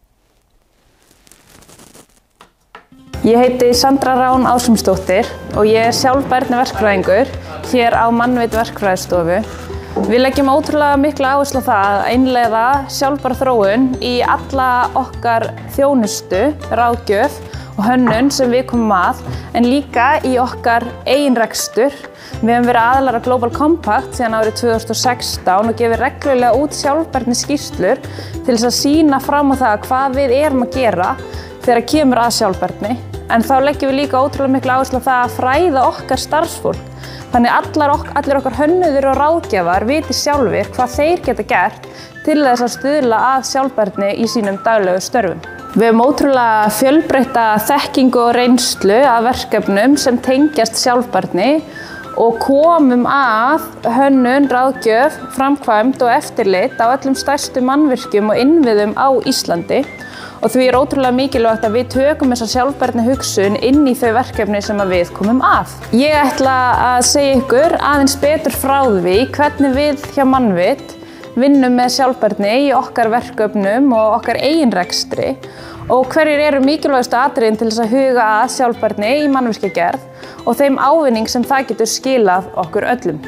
Ég heiti Sandra Rán Ásumsdóttir og ég er sjálfbærni verkfræðingur hér á Mannvit verkfræðistofu. Við leggjum ótrúlega mikla áherslu á það að innleiða sjálfbæra þróun í alla okkar þjónustu, ráðgjöf og hönnun sem við komum að, en líka í okkar eigin rekstur. Við höfum verið aðilar á Global Compact síðan árið tvö þúsund og sextán og gefið reglulega út sjálfbærni skýrslur til þess að sýna fram á það hvað við erum að gera þegar kemur að sjálfbærni. En þá leggjum við líka ótrúlega mikla áherslu á það að fræða okkar starfsfólk. Þannig allar ok allir okkar hönnuðir og ráðgjafar viti sjálfir hvað þeir geta gert til þess að stuðla að sjálfbærni í sínum daglegu störfum. Við höfum ótrúlega fjölbreytta þekkingu og reynslu af verkefnum sem tengjast sjálfbærni og komum að hönnun, ráðgjöf, framkvæmd og eftirlit á öllum stærstu mannvirkjum og innviðum á Íslandi. Og því er ótrúlega mikilvægt að við tökum þessa sjálfbærni hugsun inn í þau verkefni sem að við komum að. Ég ætla að segja ykkur aðeins betur frá því hvernig við hjá Mannvit vinnum með sjálfbærni í okkar verkefnum og okkar eigin rekstri og hverjir eru mikilvægustu atriðin til þess að huga að sjálfbærni í mannvirkjagerð og þeim ávinning sem það getur skilað okkur öllum.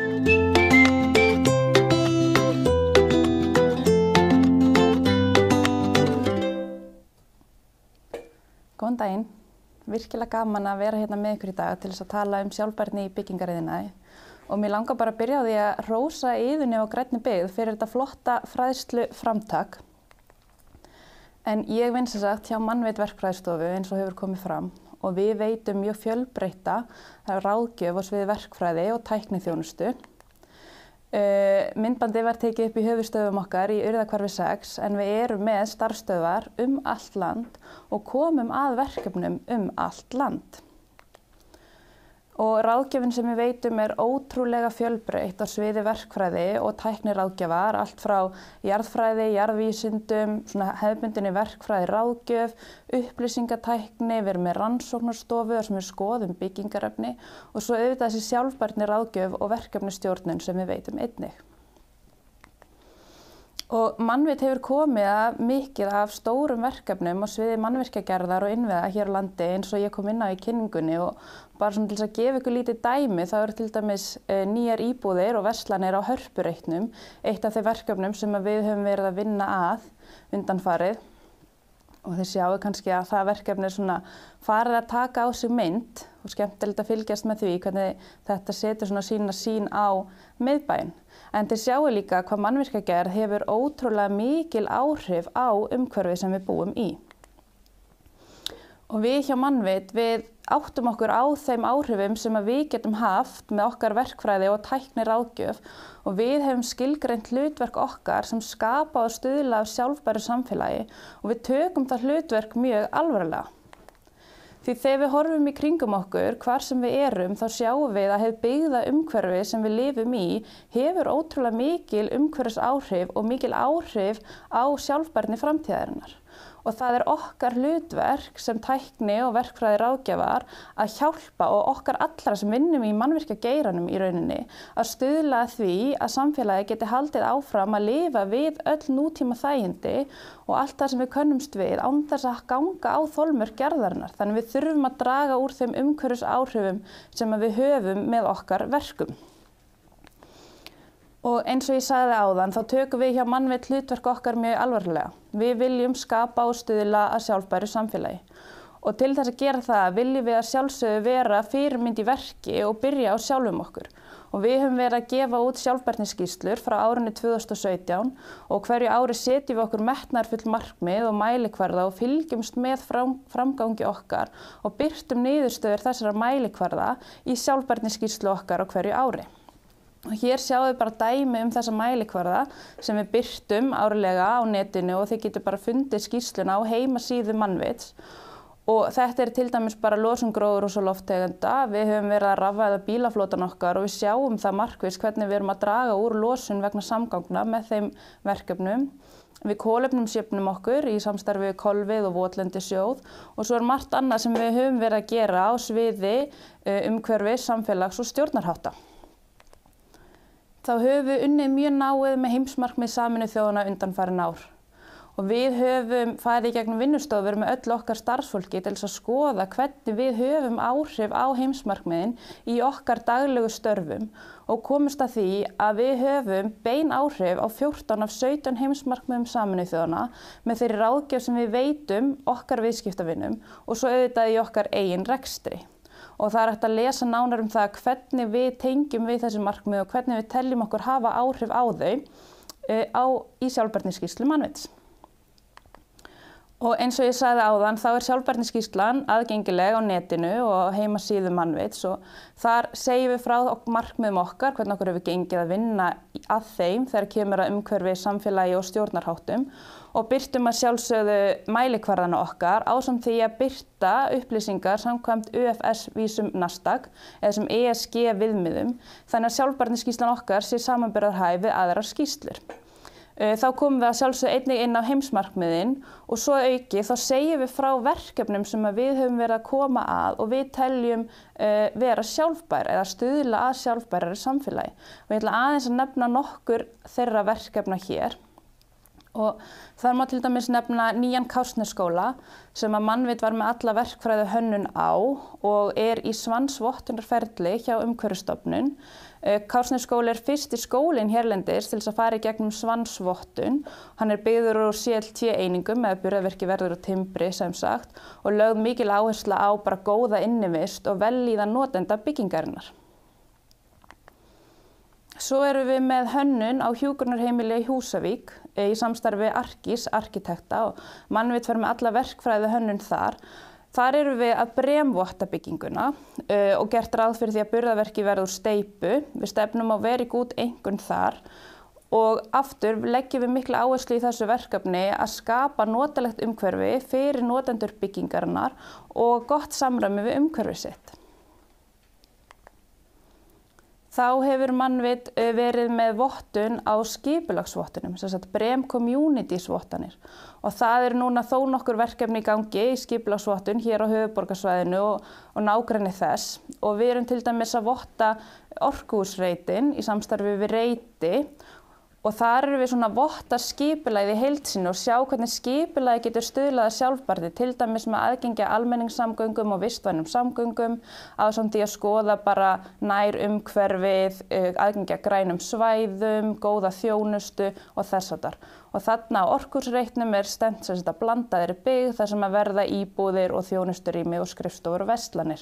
Góðan daginn. Virkilega gaman að vera hérna með ykkur í dag til þess að tala um sjálfbærni í byggingariðnaði. Og mér langar bara að byrja á því að hrósa Iðunni og Grænni byggð fyrir þetta flotta fræðslu framtak. En ég vinn sem sagt hjá Mannvit verkfræðistofu eins og hefur komið fram og við veitum mjög fjölbreytta ráðgjöf á sviði verkfræði og tækniþjónustu. Uh, myndbandi var tekið upp í höfuðstöðum okkar í Urðarhvarfi sex en við erum með starfsstöðvar um allt land og komum að verkefnum um allt land. Og ráðgjöfin sem við veitum er ótrúlega fjölbreytt á sviði verkfræði og tækniráðgjafar, allt frá jarðfræði, jarðvísindum, svona hefðbundinni verkfræði ráðgjöf, upplýsingatækni, við erum með rannsóknarstofu sem við skoðum byggingarefni og svo auðvitað þessi sjálfbærni ráðgjöf og verkefnastjórnun sem við veitum einnig. Og Mannvit hefur komið að mikið af stórum verkefnum á sviði mannvirkjagerðar og innviða hér á landi eins og ég kom inn á í kynningunni og bara svona til þess að gefa ykkur lítið dæmi þá eru til dæmis nýjar íbúðir og verslanir á Hörpureitnum, eitt af þeim verkefnum sem við höfum verið að vinna að undanfarið og þið sjáu kannski að það verkefni er svona farið að taka á sig mynd og skemmtilegt að fylgjast með því hvernig þetta setur svona sína sín á miðbæinn. En þið sjáu líka hvað mannvirkjagerð hefur ótrúlega mikil áhrif á umhverfið sem við búum í. Og við hjá Mannvit, við áttum okkur á þeim áhrifum sem við getum haft með okkar verkfræði og tækniráðgjöf og við hefum skilgreint hlutverk okkar sem skapa og stuðla af sjálfbæru samfélagi og við tökum það hlutverk mjög alvarlega. Því þegar við horfum í kringum okkur, hvar sem við erum, þá sjáum við að hið byggða umhverfi sem við lifum í hefur ótrúlega mikil umhverfisáhrif og mikil áhrif á sjálfbærni framtíðarinnar. Og það er okkar hlutverk sem tækni og verkfræði ráðgjafar að hjálpa og okkar allra sem vinnum í mannvirkjageiranum í rauninni að stuðla að því að samfélagi geti haldið áfram að lifa við öll nútíma þægindi og allt það sem við könnumst við án þess að ganga á þolmörk gerðarinnar. Þannig við þurfum að draga úr þeim umhverfisáhrifum sem við höfum með okkar verkum. Og eins og ég sagði áðan, þá tökum við hjá Mannvit hlutverk okkar mjög alvarlega. Við viljum skapa og stuðla að sjálfbæru samfélagi. Og til þess að gera það viljum við að sjálfsögðu vera fyrirmynd í verki og byrja á sjálfum okkur. Og við höfum verið að gefa út sjálfbærniskýrslur frá árinu tvö þúsund og sautján og hverju ári setjum við okkur metnaðarfull markmið og mælikvarða og fylgjumst með fram, framgangi okkar og birtum niðurstöður þessara mælikvarða í sjálfbærniskýrslu okkar á hverju ári. Og hér sjáum við bara dæmi um þessa mælikvarða sem við birtum árlega á netinu og þið getur bara fundið skýrsluna á heimasíðu Mannvits. Og þetta er til dæmis bara losun gróðurhúsalofttegunda. Við höfum verið að rafvæða bílaflotan okkar og við sjáum það markviss hvernig við erum að draga úr losun vegna samgangna með þeim verkefnum. Við kolefnisjöfnum okkur í samstarfi við Kolvið og Votlendissjóð og svo er margt annað sem við höfum verið að gera á sviði umhverfis, samfélags og stjórnarhátta. Þá höfum við unnið mjög náið með heimsmarkmið Sameinuðu þjóðanna undanfarin ár. Og við höfum farið í gegnum vinnustofur með öll okkar starfsfólki til þess að skoða hvernig við höfum áhrif á heimsmarkmiðin í okkar daglegu störfum og komumst að því að við höfum bein áhrif á fjórtán af sautján heimsmarkmiðum Sameinuðu þjóðanna með þeirri ráðgjöf sem við veitum okkar viðskiptavinum og svo auðvitað í okkar eigin rekstri. Og það er hægt að lesa nánar um það hvernig við tengjum við þessi markmið og hvernig við teljum okkur hafa áhrif á þau á, í sjálfbærniskýrslu Mannvits. Og eins og ég sagði áðan, þá er sjálfbærniskýrslan aðgengileg á netinu og heimasíðu Mannvits og þar segjum við frá markmiðum okkar, hvernig okkur hefur gengið að vinna að þeim þegar kemur að umhverfi, samfélagi og stjórnarháttum og birtum að sjálfsögðu mælikvarðana okkar ásamt því að birta upplýsingar samkvæmt U F S-vísum Nasdaq eða sem E S G viðmiðum þannig að sjálfbærniskýrslan okkar sé samanburðarhæf við aðrar skýrslur. Þá komum við að sjálfsögðu einnig inn á heimsmarkmiðin og svo auki þá segjum við frá verkefnum sem við höfum verið að koma að og við teljum uh, vera sjálfbær eða stuðla að sjálfbærari samfélagi. Og ég ætla aðeins að nefna nokkur þeirra verkefna hér. Og þar má til dæmis nefna nýjan Kársnesskóla sem að Mannvit var með alla verkfræði hönnun á og er í svansvottunarferli hjá Umhverfisstofnun. Kársnesskóli er fyrsti skólinn hérlendis til þess að fara í gegnum svansvottun. Hann er byggður úr C L T-einingum eða burðarvirki verður úr timbri sem sagt og lögð mikil áhersla á bara góða innivist og vellíðan notenda byggingarinnar. Svo erum við með hönnun á hjúkrunarheimili í Húsavík í samstarfi Arkís arkitekta og Mannvit var með alla verkfræði hönnun þar. Þar erum við að bremvotta bygginguna uh, og gert ráð fyrir því að burðarverki verður úr steypu. Við stefnum á very good einkunn þar og aftur leggjum við mikla áherslu í þessu verkefni að skapa notalegt umhverfi fyrir notendur byggingarinnar og gott samræmi við umhverfi sitt. Þá hefur Mannvit verið með vottun á skipulagsvottunum, sem sagt Brem Communities vottanir. Og það er núna þó nokkur verkefni í gangi í skipulagsvottun hér á höfuðborgarsvæðinu og, og nágrenni þess. Og við erum til dæmis að votta orkuhúsreitin í samstarfi við Reiti og þar erum við svona að votta skipulagið í heild sinni og sjá hvernig skipulagið getur stuðlað að sjálfbærni, til dæmis með aðgengi að almenningssamgöngum og vistvænum samgöngum, ásamt því að skoða bara nær umhverfið, aðgengi að grænum svæðum, góða þjónustu og þess háttar. Og þarna á orkuhúsreitnum er stefnt sem þetta blandaðri byggð þar sem að verða íbúðir og þjónusturými og skrifstofur og verslanir.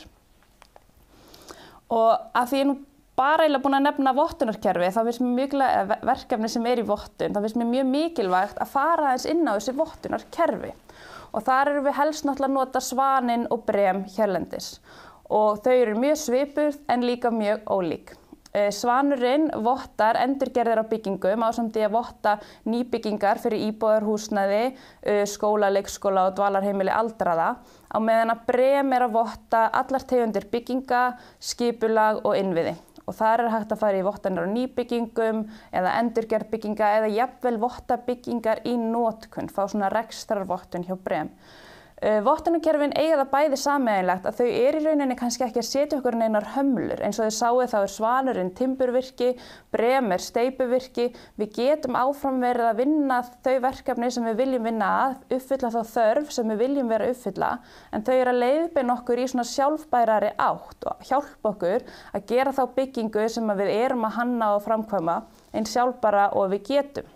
Og að því ég nú bara eiginlega búin að nefna vottunarkerfi, þá finnst mér mikilvægt verkefni sem er í vottun, þá finnst mér mjög mikilvægt að fara aðeins inn á þessi vottunarkerfi. Og þar erum við helst náttúrulega að nota Svaninn og Brem hérlendis. Og þau eru mjög svipuð en líka mjög ólík. Svanurinn vottar endurgerðir á byggingum ásamt því að votta nýbyggingar fyrir íbúðarhúsnæði, skóla, leikskóla og dvalarheimili aldraða, á meðan að Brem er að votta allar tegundir bygginga, skipulag og innviði. Og þar er hægt að fara í vottanir á nýbyggingum eða endurgerð bygginga eða jafnvel votta byggingar í notkun, fá svona rekstrarvottun hjá Brem. Uh, Vottunarkerfin eiga það bæði sameiginlegt að þau eru í rauninni kannski ekki að setja okkur neinar hömlur. Eins og þið sáuð þá er Svanurinn timburvirki, Brem er steypuvirki. Við getum áfram verið að vinna þau verkefni sem við viljum vinna að, uppfylla þá þörf sem við viljum vera að uppfylla, en þau eru að leiðbeina okkur í svona sjálfbærari átt og hjálpa okkur að gera þá byggingu sem við erum að hanna og framkvæma eins sjálfbæra og við getum.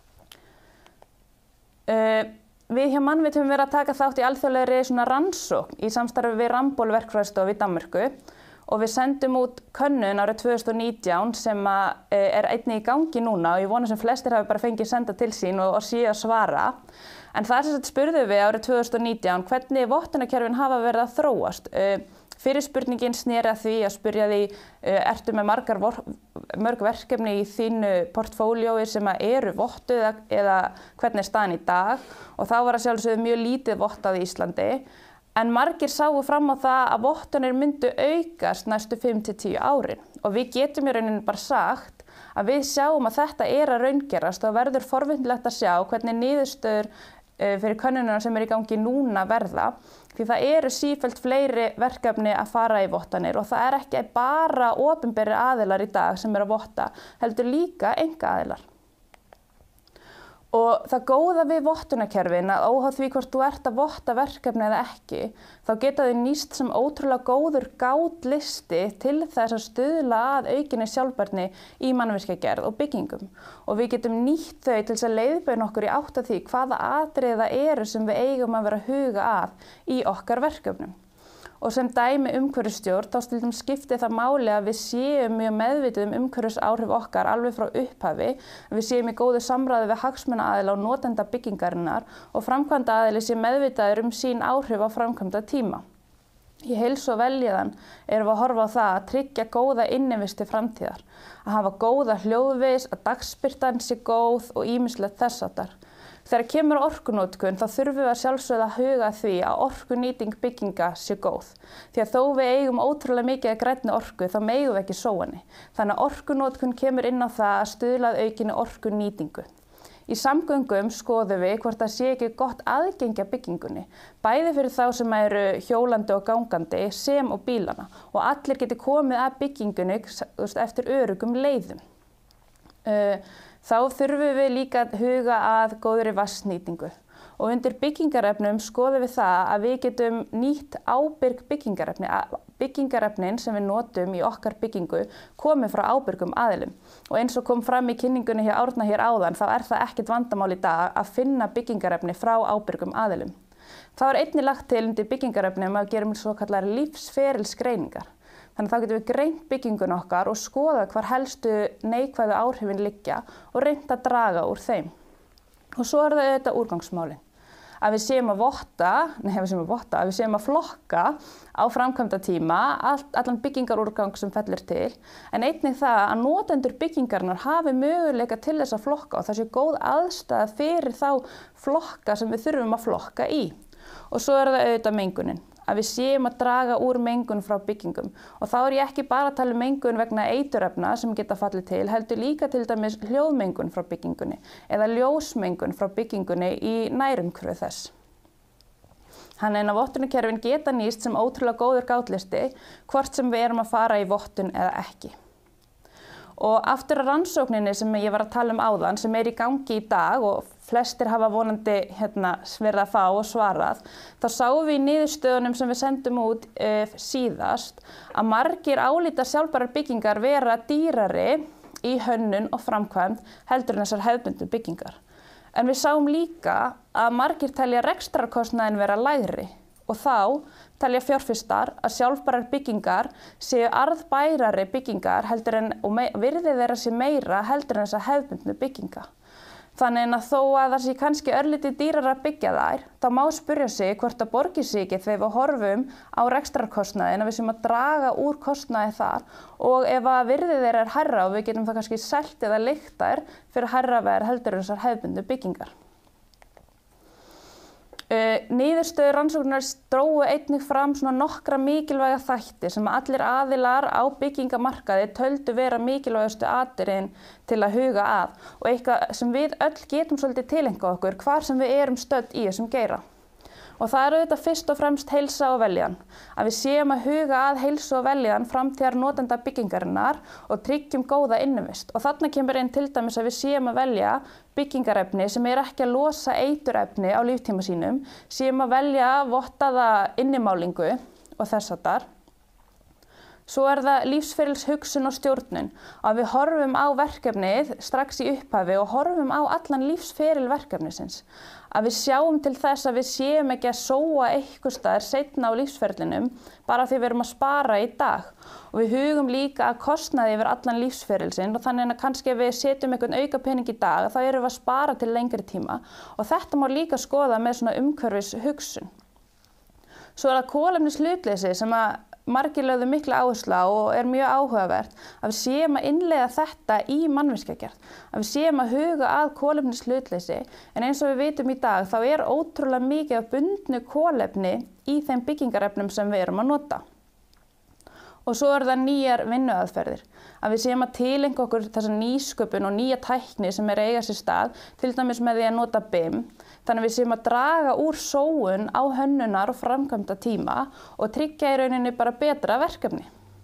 Uh, Við hjá Mannvit höfum verið að taka þátt í alþjóðlegri svona rannsókn í samstarfi við Ramboll verkfræðistofu í Danmörku og við sendum út könnun árið tvö þúsund og nítján sem að er einnig í gangi núna og ég vona sem flestir hafi bara fengið senda til sín og, og sé að svara. En það sem sagt spurðum við árið tvö þúsund og nítján hvernig vottunarkerfin hafa verið að þróast. Fyrir spurningin sneri að því að spyrja því ertu með margar mörg verkefni í þínu portfóliói sem eru vottuð eða hvernig er staðan í dag og þá var að sjálfsögðu mjög lítið vottað í Íslandi en margir sáu fram á það að vottunir myndu aukast næstu fimm til tíu árin og við getum í rauninni bara sagt að við sjáum að þetta er að raungerast og verður forvitnilegt að sjá hvernig niðurstöður fyrir könnunina sem er í gangi núna verða því það eru sífellt fleiri verkefni að fara í vottanir og það er ekki bara opinberir aðilar í dag sem er að votta, heldur líka einkaaðilar. Og það góða við vottunarkerfin að óháð því hvort þú ert að votta verkefni eða ekki, þá geta þau nýst sem ótrúlega góður gátlisti til þess að stuðla að aukinni sjálfbærni í mannvirkjagerð og byggingum. Og við getum nýtt þau til þess að leiðbeina okkur í átt að því hvaða atriði það eru sem við eigum að vera að huga að í okkar verkefnum. Og sem dæmi umhverfisstjórn, þá stundum skiptir það máli að við séum mjög meðvituð um umhverfisáhrif okkar alveg frá upphafi, við séum í góðu samráði við hagsmunaaðila og notenda byggingarinnar og framkvæmdaaðili sé meðvitaður um sín áhrif á framkvæmda tíma. Í heilsu og veljiðan erum við að horfa á það að tryggja góða innivist til framtíðar, að hafa góða hljóðvis, að dagsbirtan sé góð og ýmislegt þess háttar. Þegar kemur á orkunotkun þá þurfum við að sjálfsögða að huga því að orkunýting bygginga sé góð. Því að þó við eigum ótrúlega mikið að grænni orku þá megum við ekki sóa henni. Þannig að orkunotkun kemur inn á það að stuðla að aukinni orkunýtingu. Í samgöngum skoðum við hvort það sé ekki gott aðgengi að byggingunni, bæði fyrir þá sem eru hjólandi og gangandi sem og bílana og allir geti komið að byggingunni eftir öruggum leiðum. Þá þurfum við líka að huga að góðri vatnsnýtingu og undir byggingarefnum skoðum við það að við getum nýtt ábyrg byggingarefni, byggingarefnin sem við notum í okkar byggingu komið frá ábyrgum aðilum. Og eins og kom fram í kynningunni hjá Árna hér áðan, þá er það ekkert vandamál í dag að finna byggingarefni frá ábyrgum aðilum. Þá er einnig lagt til undir byggingarefnum að gerum svo kallar lífsferilsgreiningar. Þannig að þá getum við greint byggingun okkar og skoða hvar helstu neikvæðu áhrifin liggja og reynt að draga úr þeim. Og svo er það auðvitað úrgangsmálin. Að við séum að votta, nei, við séum að votta, að við séum að flokka á framkvæmdatíma all, allan byggingarúrgang sem fellur til, en einnig það að notendur byggingarinnar hafi möguleika til þess að flokka og það sé góð aðstæða fyrir þá flokka sem við þurfum að flokka í. Og svo er það auðvitað mengunin, að við séum að draga úr mengun frá byggingum. Og þá er ég ekki bara að tala um mengun vegna eiturefna sem geta fallið til, heldur líka til dæmis hljóðmengun frá byggingunni eða ljósmengun frá byggingunni í nærumhverfi þess. Þannig að vottunarkerfin geta nýst sem ótrúlega góður gátlisti, hvort sem við erum að fara í vottun eða ekki. Og aftur að rannsókninni sem ég var að tala um áðan, sem er í gangi í dag og flestir hafa vonandi hérna, verið að fá og svarað, þá sáum við í niðurstöðunum sem við sendum út e, síðast að margir álíta sjálfbærar byggingar vera dýrari í hönnun og framkvæmd heldur en þessar hefðbundnu byggingar. En við sáum líka að margir telja rekstrarkostnaðinn vera lægri. Og þá telja fjárfestar að sjálfbærar byggingar séu arðbærari byggingar heldur en, og virði þeirra sé meira heldur en þessar hefðbundnu bygginga. Þannig að þó að það sé kannski örlítið dýrara að byggja þær, þá má spyrja sig hvort það borgi sig ekki þegar við horfum á rekstrarkostnaðinn, að við séum að draga úr kostnaði þar og ef að virði þeirra er hærra og við getum það kannski selt eða leigt þær fyrir hærra verð heldur en þessar hefðbundnu byggingar. Uh, Niðurstöður rannsóknar drógu einnig fram svona nokkra mikilvæga þætti sem allir aðilar á byggingamarkaði töldu vera mikilvægustu atriðin til að huga að og eitthvað sem við öll getum svolítið tileinka okkur hvar sem við erum stödd í þessum geira. Og það er auðvitað fyrst og fremst heilsa og veljan, að við séum að huga að heilsu og veljan framtíðar notenda byggingarinnar og tryggjum góða innivist. Og þarna kemur inn til dæmis að við séum að velja byggingarefni sem er ekki að losa eiturefni á líftíma sínum, séum að velja vottaða innimálingu og þess háttar. Svo er það lífsferilshugsun og stjórnun, að við horfum á verkefnið strax í upphafi og horfum á allan lífsferil verkefnisins. Að við sjáum til þess að við séum ekki að sóa eitthvað staðar seinna á lífsferlinum bara því við erum að spara í dag. Og við hugum líka að kostnaði yfir allan lífsferilsinn og þannig að kannski ef við setjum einhvern auka pening í dag þá erum við að spara til lengri tíma og þetta má líka skoða með svona umhverfishugsun. Svo er það kolefnishlutleysi sem að margir lögðu mikla áherslu á og er mjög áhugavert að við séum að innleiða þetta í mannvirkjagerð, að við séum að huga að kolefnishlutleysi en eins og við vitum í dag þá er ótrúlega mikið af bundnu kolefni í þeim byggingarefnum sem við erum að nota. Og svo er það nýjar vinnuaðferðir, að við séum að tileinka okkur þessa nýsköpun og nýja tækni sem er að eiga sér stað, til dæmis með því að nota B I M, þannig að við séum að draga úr sóun á hönnunar og framkvæmda tíma og tryggja í rauninni bara betra verkefni.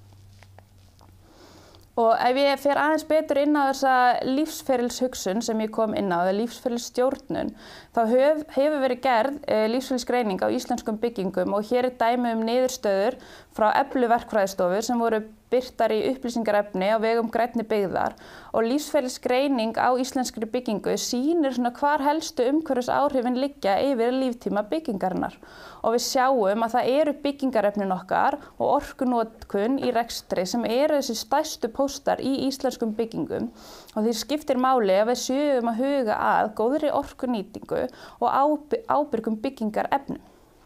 Og ef ég fer aðeins betur inn á þessa lífsferilshugsun sem ég kom inn á, eða lífsferilsstjórnun, þá hef, hefur verið gerð e, lífsferilsgreining á íslenskum byggingum og hér er dæmi um niðurstöður frá Eflu verkfræðistofu sem voru birtar í upplýsingarefni á vegum grænni byggðar og lífsferilsgreining á íslenskri byggingu sýnir svona hvar helstu umhverfisáhrifin liggja yfir líftíma byggingarinnar. Og við sjáum að það eru byggingarefnin okkar og orkunotkun í rekstri sem eru þessi stærstu póstar í íslenskum byggingum og því skiptir máli að við séum að huga að góðri orkunýtingu og ábyrgum byggingarefnum.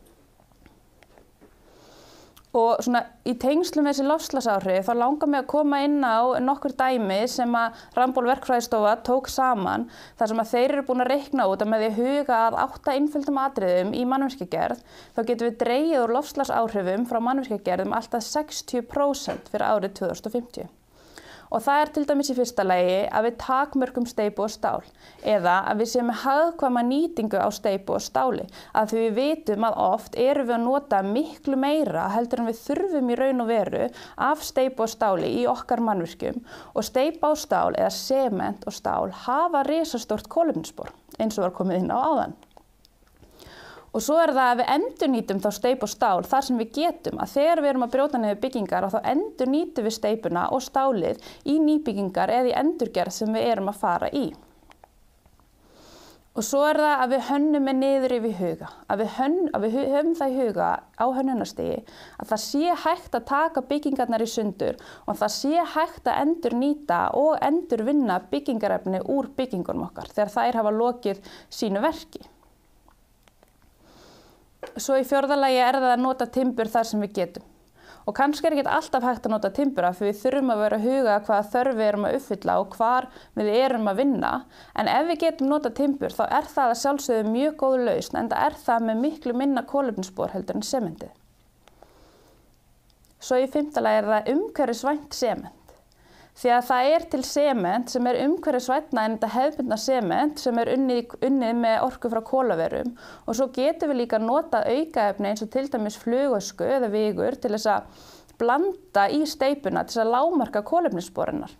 Og svona í tengslum við þessi loftslagsáhrif þá langar mig að koma inn á nokkur dæmi sem að Ramboll verkfræðistofa tók saman þar sem að þeir eru búin að reikna út að með því að huga að átta einföldum atriðum í mannvirkjagerð þá getum við dregið úr loftslagsáhrifum frá mannvirkjagerð um alltaf sextíu prósent fyrir árið tvö þúsund og fimmtíu. Og það er til dæmis í fyrsta lagi að við takmörkum steypu og stál eða að við séum með hagkvæma nýtingu á steypu og stáli. Að því við vitum að oft erum við að nota miklu meira heldur en við þurfum í raun og veru af steypu og stáli í okkar mannvirkjum og steypa og stál eða sement og stál hafa risastórt kolefnisspor eins og var komið inn á áðan. Og svo er það að við endurnýtum þá steypu og stál þar sem við getum að þegar við erum að brjóta niður byggingar og þá endurnýtum við steypuna og stálið í nýbyggingar eða í endurgerð sem við erum að fara í. Og svo er það að við hönnum með niður yfir huga, að við, hönn, að við höfum það í huga á hönnunarstigi að það sé hægt að taka byggingarnar í sundur og það sé hægt að endurnýta og endurvinna byggingarefni úr byggingunum okkar þegar þær hafa lokið sínu verki. Svo í fjórða lagi er það að nota timbur þar sem við getum. Og kannski er ekki alltaf hægt að nota timbura fyrir við þurfum að vera að huga hvaða þörf við erum að uppfylla og hvar við erum að vinna. En ef við getum nota timbur þá er það að sjálfsögðu mjög góð lausn en það er það með miklu minna kolefnisspor heldur en sementið. Svo í fimmta lagi er það umhverfisvænt sement. Því að það er til sement sem er umhverfisvænna en þetta hefðbundna sement sem er unnið, unnið með orku frá kolaverum og svo getum við líka notað aukaefni eins og til dæmis flugösku eða vigur til þess að blanda í steypuna til þess að lágmarka kolefnissporinnar.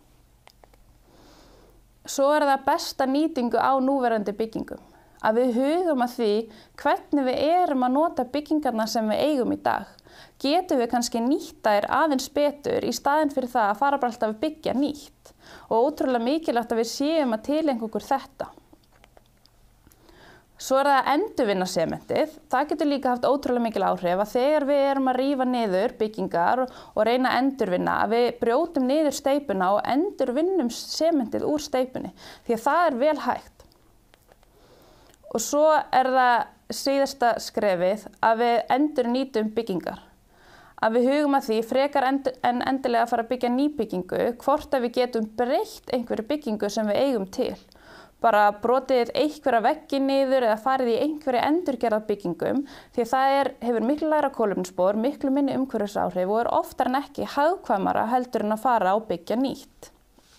Svo er það besta nýtingu á núverandi byggingum. Að við hugum að því hvernig við erum að nota byggingarna sem við eigum í dag. Getum við kannski nýtt þær aðeins betur í staðinn fyrir það að fara bara alltaf að byggja nýtt. Og ótrúlega mikilvægt að við séum að tileinka okkur þetta. Svo er það að endurvinna sementið. Það getur líka haft ótrúlega mikil áhrif að þegar við erum að rífa niður byggingar og reyna að endurvinna, að við brjótum niður steypuna og endurvinnum sementið úr steypunni. Því að það er vel hægt. Og svo er það síðasta skrefið að við endurnýtum byggingar. Að við hugum að því frekar endur, en endilega að fara að byggja nýbyggingu, hvort að við getum breytt einhverju byggingu sem við eigum til. Bara brotið einhverja veggi niður eða farið í einhverju endurgerða byggingum því það er, hefur miklu lægra kolefnisspor, miklu minni umhverfisáhrif og er oftar en ekki hagkvæmara heldur en að fara og byggja nýtt.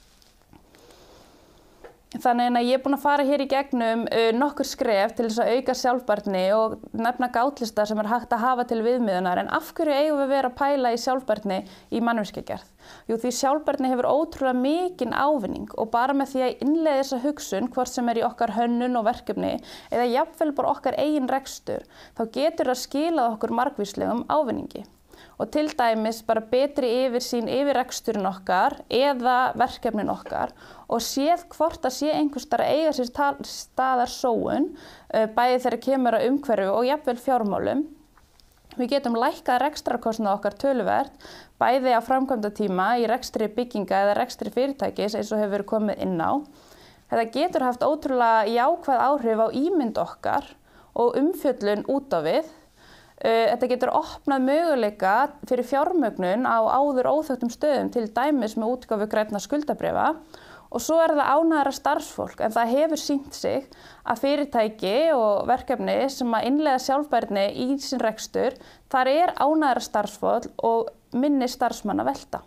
Þannig að ég er búin að fara hér í gegnum uh, nokkur skref til þess að auka sjálfbærni og nefna gátlista sem er hægt að hafa til viðmiðunar. En af hverju eigum við vera að pæla í sjálfbærni í mannvirkjagerð? Jú, því sjálfbærni hefur ótrúlega mikinn ávinning og bara með því að innleiða þessa hugsun, hvort sem er í okkar hönnun og verkefni eða jafnvel bara okkar eigin rekstur, þá getur það skilað okkur margvíslegum ávinningi. Og til dæmis bara betri yfirsýn yfir reksturinn okkar eða verkefnin okkar og séð hvort að sé einhvers staðar að eiga sér staðar sóun, bæði þegar kemur að umhverfi og jafnvel fjármálum. Við getum lækkað rekstrarkostnað okkar töluvert, bæði á framkvæmdatíma í rekstri bygginga eða rekstri fyrirtækis eins og hefur komið inn á. Þetta getur haft ótrúlega jákvæð áhrif á ímynd okkar og umfjöllun út á við. Þetta getur opnað möguleika fyrir fjármögnun á áður óþekktum stöðum, til dæmis með útgáfu grænna skuldabréfa. Og svo er það ánægðara starfsfólk, en það hefur sýnt sig að fyrirtæki og verkefni sem að innleiða sjálfbærni í sín rekstur, þar er ánægðara starfsfólk og minni starfsmanna velta.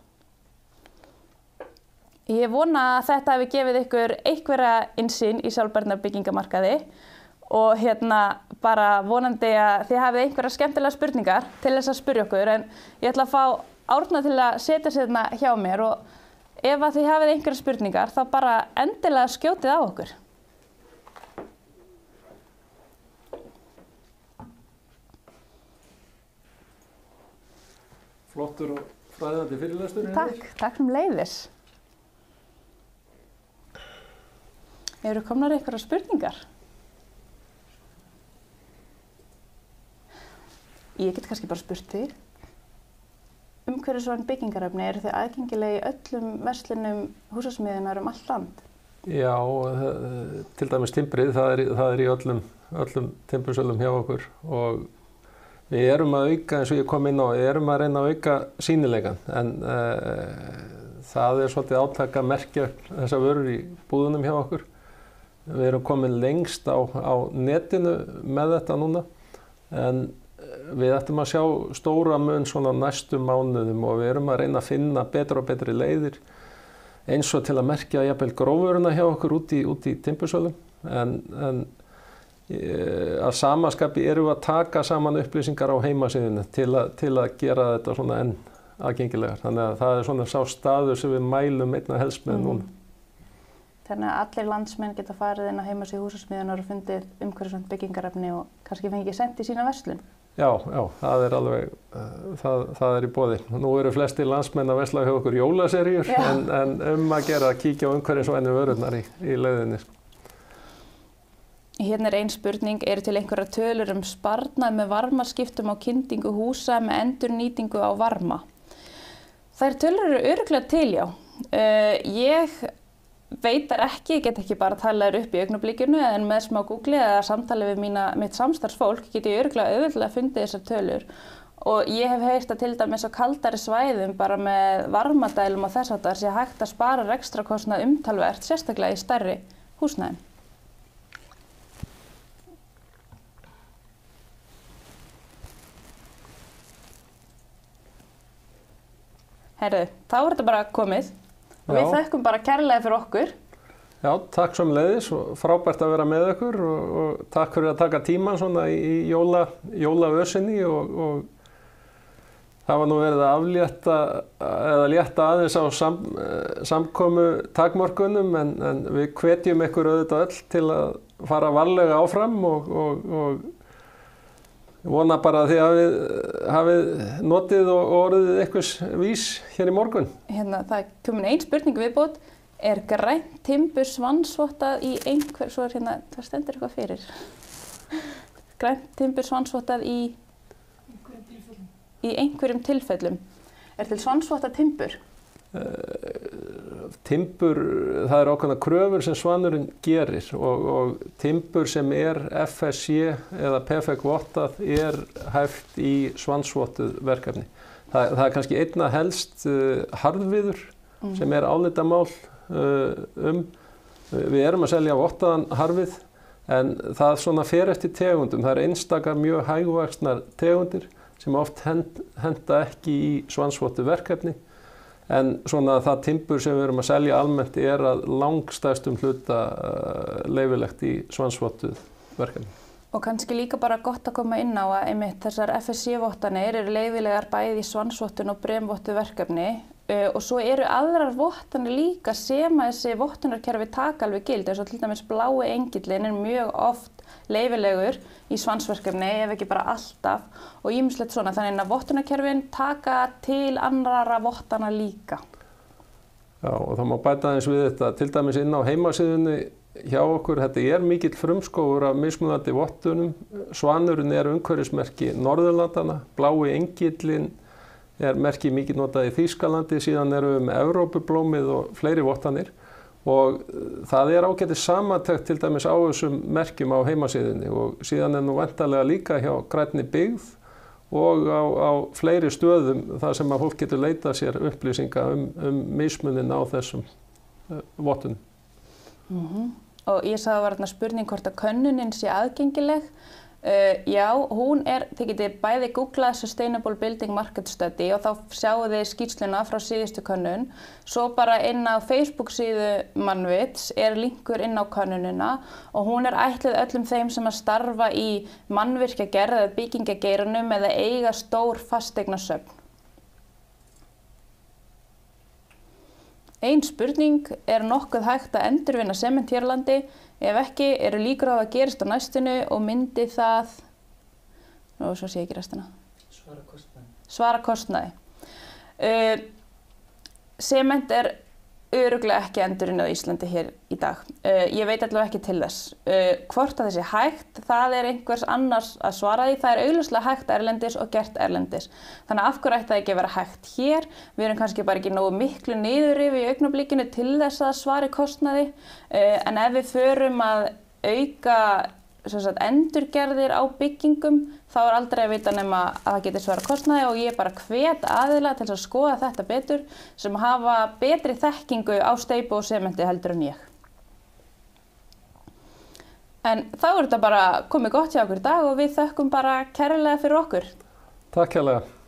Ég vona að þetta hefur gefið ykkur einhverja innsýn í sjálfbærni byggingamarkaði. Og hérna bara vonandi að þið hafið einhverja skemmtilega spurningar til þess að spyrja okkur, en ég ætla að fá Árna til að setja sig hérna hjá mér og ef að þið hafið einhverja spurningar þá bara endilega skjótið á okkur. Flottur og fræðandi fyrirlestur. Takk, takk sem leiðis. Eru komnar einhverja spurningar? Ég get kannski bara spurt þig. Umhverfisvæn byggingarefni, eru þau aðgengileg í öllum verslunum húsasmiðjunar um allt land? Já, til dæmis timbrið, það er, það er í öllum, öllum timbursölum hjá okkur og við erum að auka, eins og ég kom inn á, við erum að reyna að auka sýnileikann en uh, það er svolítið átak að merkja þessa vörur í búðunum hjá okkur. Við erum komin lengst á, á netinu með þetta núna en við ættum að sjá stóra mun svona næstu mánuðum og við erum að reyna að finna betra og betri leiðir eins og til að merkja jafnvel grófuruna hjá okkur út í, út í timbursölum. En, en að samaskapi erum við að taka saman upplýsingar á heimasíðunni til, til að gera þetta svona enn aðgengilegar. Þannig að það er svona sá staður sem við mælum einna helst með mm. núna. Þannig að allir landsmenn geta farið inn á heimasíðu Húsasmiðjunnar og fundið umhverfisvænt byggingarefni og kannski fengið sent í sína verslun. Já, já, það er alveg, það, það er í boði. Nú eru flestir landsmenn að versla hjá okkur jólaseríur en, en um að gera að kíkja á umhverfisvænu vörurnar í, í leiðinni. Hérna er ein spurning, eru til einhverjar tölur um sparnað með varmaskiptum á kyndingu húsa með endurnýtingu á varma? Þær tölur eru örugglega til, já. Uh, ég veitar ekki, ég get ekki bara talaður upp í augnablikinu en með smá Google eða samtali við mína, mitt samstarfsfólk get ég örugglega auðveldlega fundið þessar tölur og ég hef heyrt að til dæmis á kaldari svæðum bara með varmadælum og þess að það sé hægt að spara rekstrakostnað umtalvert, sérstaklega í stærri húsnæðum. Heyrðu, þá er þetta bara komið. Og við þökkum bara kærlega fyrir okkur. Já, takk sömuleiðis og frábært að vera með ykkur og, og takk fyrir að taka tíman svona í, í jóla, jólaösinni og, og það var nú verið að aflétta eða létta aðeins á sam, samkomu takmörkunum en, en við hvetjum ykkur auðvitað öll til að fara varlega áfram og, og, og vona bara að þið hafið, hafið notið og orðið einhvers vís hér í morgun. Hérna, það er komin ein spurning viðbót. Er grænt timbur svansvottað í einhver, svo er hérna, það stendur eitthvað fyrir. Grænt timbur svansvottað í einhverjum tilfellum. Í einhverjum tilfellum. Er til svansvottað timbur? Uh, timbur, það eru ákveðna kröfur sem Svanurinn gerir og, og timbur sem er F S C eða P F E vottað er hæft í svansvottuð verkefni. Það, það er kannski einna helst uh, harðviður mm. sem er álitamál uh, um. Við erum að selja vottaðan harðvið en það svona fer eftir tegundum. Það eru einstakar mjög hægvaxnar tegundir sem oft hend, henda ekki í svansvottuð verkefni. En svona það timbur sem við erum að selja almennt er að langstærstum hluta uh, leyfilegt í svansvottuð verkefni. Og kannski líka bara gott að koma inn á að einmitt þessar F S C-vottanir eru leyfilegar bæði í svansvottun og bremvottuð verkefni uh, og svo eru aðrar vottanir líka sem að þessi vottunarkerfi taka alveg gild. Eins og til dæmis blái engillinn er mjög oft leyfilegur í svansverkefni ef ekki bara alltaf og ýmislegt svona þannig að vottunarkerfin taka til annarra vottana líka. Já og það má bæta aðeins við þetta til dæmis inn á heimasíðunni hjá okkur. Þetta er mikill frumskógur af mismunandi vottunum. Svanurinn er umhverfismerki Norðurlandana, blái engillinn er merki mikið notað í Þýskalandi, síðan erum við með Evrópublómið og fleiri vottanir. Og það er ágætis samantekt til dæmis á þessum merkjum á heimasíðunni og síðan er nú væntanlega líka hjá grænni byggð og á, á fleiri stöðum þar sem að fólk getur leitað sér upplýsinga um, um mismunin á þessum uh, vottunum. Mm-hmm. Og ég sagði að var þarna spurning hvort að könnunin sé aðgengileg. Uh, já, hún er, þið getið bæði googlað Sustainable Building Market Study og þá sjáu þið skýrsluna frá síðustu könnun. Svo bara inn á Facebook síðu Mannvits er linkur inn á könnunina og hún er ætluð öllum þeim sem að starfa í mannvirkjagerð eða byggingageiranum eða eiga stór fasteignasöfn. Ein spurning, er nokkuð hægt að endurvinna sement hér á landi? Ef ekki, eru líkur á að það gerist á næstunni og myndi það, nú svo sé ég ekki restina. Svara kostnaði. Svara kostnaði. Uh, sement er örugglega ekki endurunnið á Íslandi hér í dag. Uh, ég veit allavega ekki til þess. Uh, hvort að þessi hægt, það er einhvers annars að svara því. Það er augljóslega hægt erlendis og gert erlendis. Þannig að af hverju ætti það ekki að vera hægt hér? Við erum kannski bara ekki nógu miklu niðurrifi í augnablikinu til þess að svari kostnaði. Uh, en ef við förum að auka sem sagt, endurgerðir á byggingum, þá er aldrei að vita nema að það geti svara kostnaði og ég bara hvet aðila til að skoða þetta betur sem hafa betri þekkingu á steypu og sementi heldur en ég. En þá er þetta bara komið gott hjá okkur í dag og við þökkum bara kærlega fyrir okkur. Takk kærlega.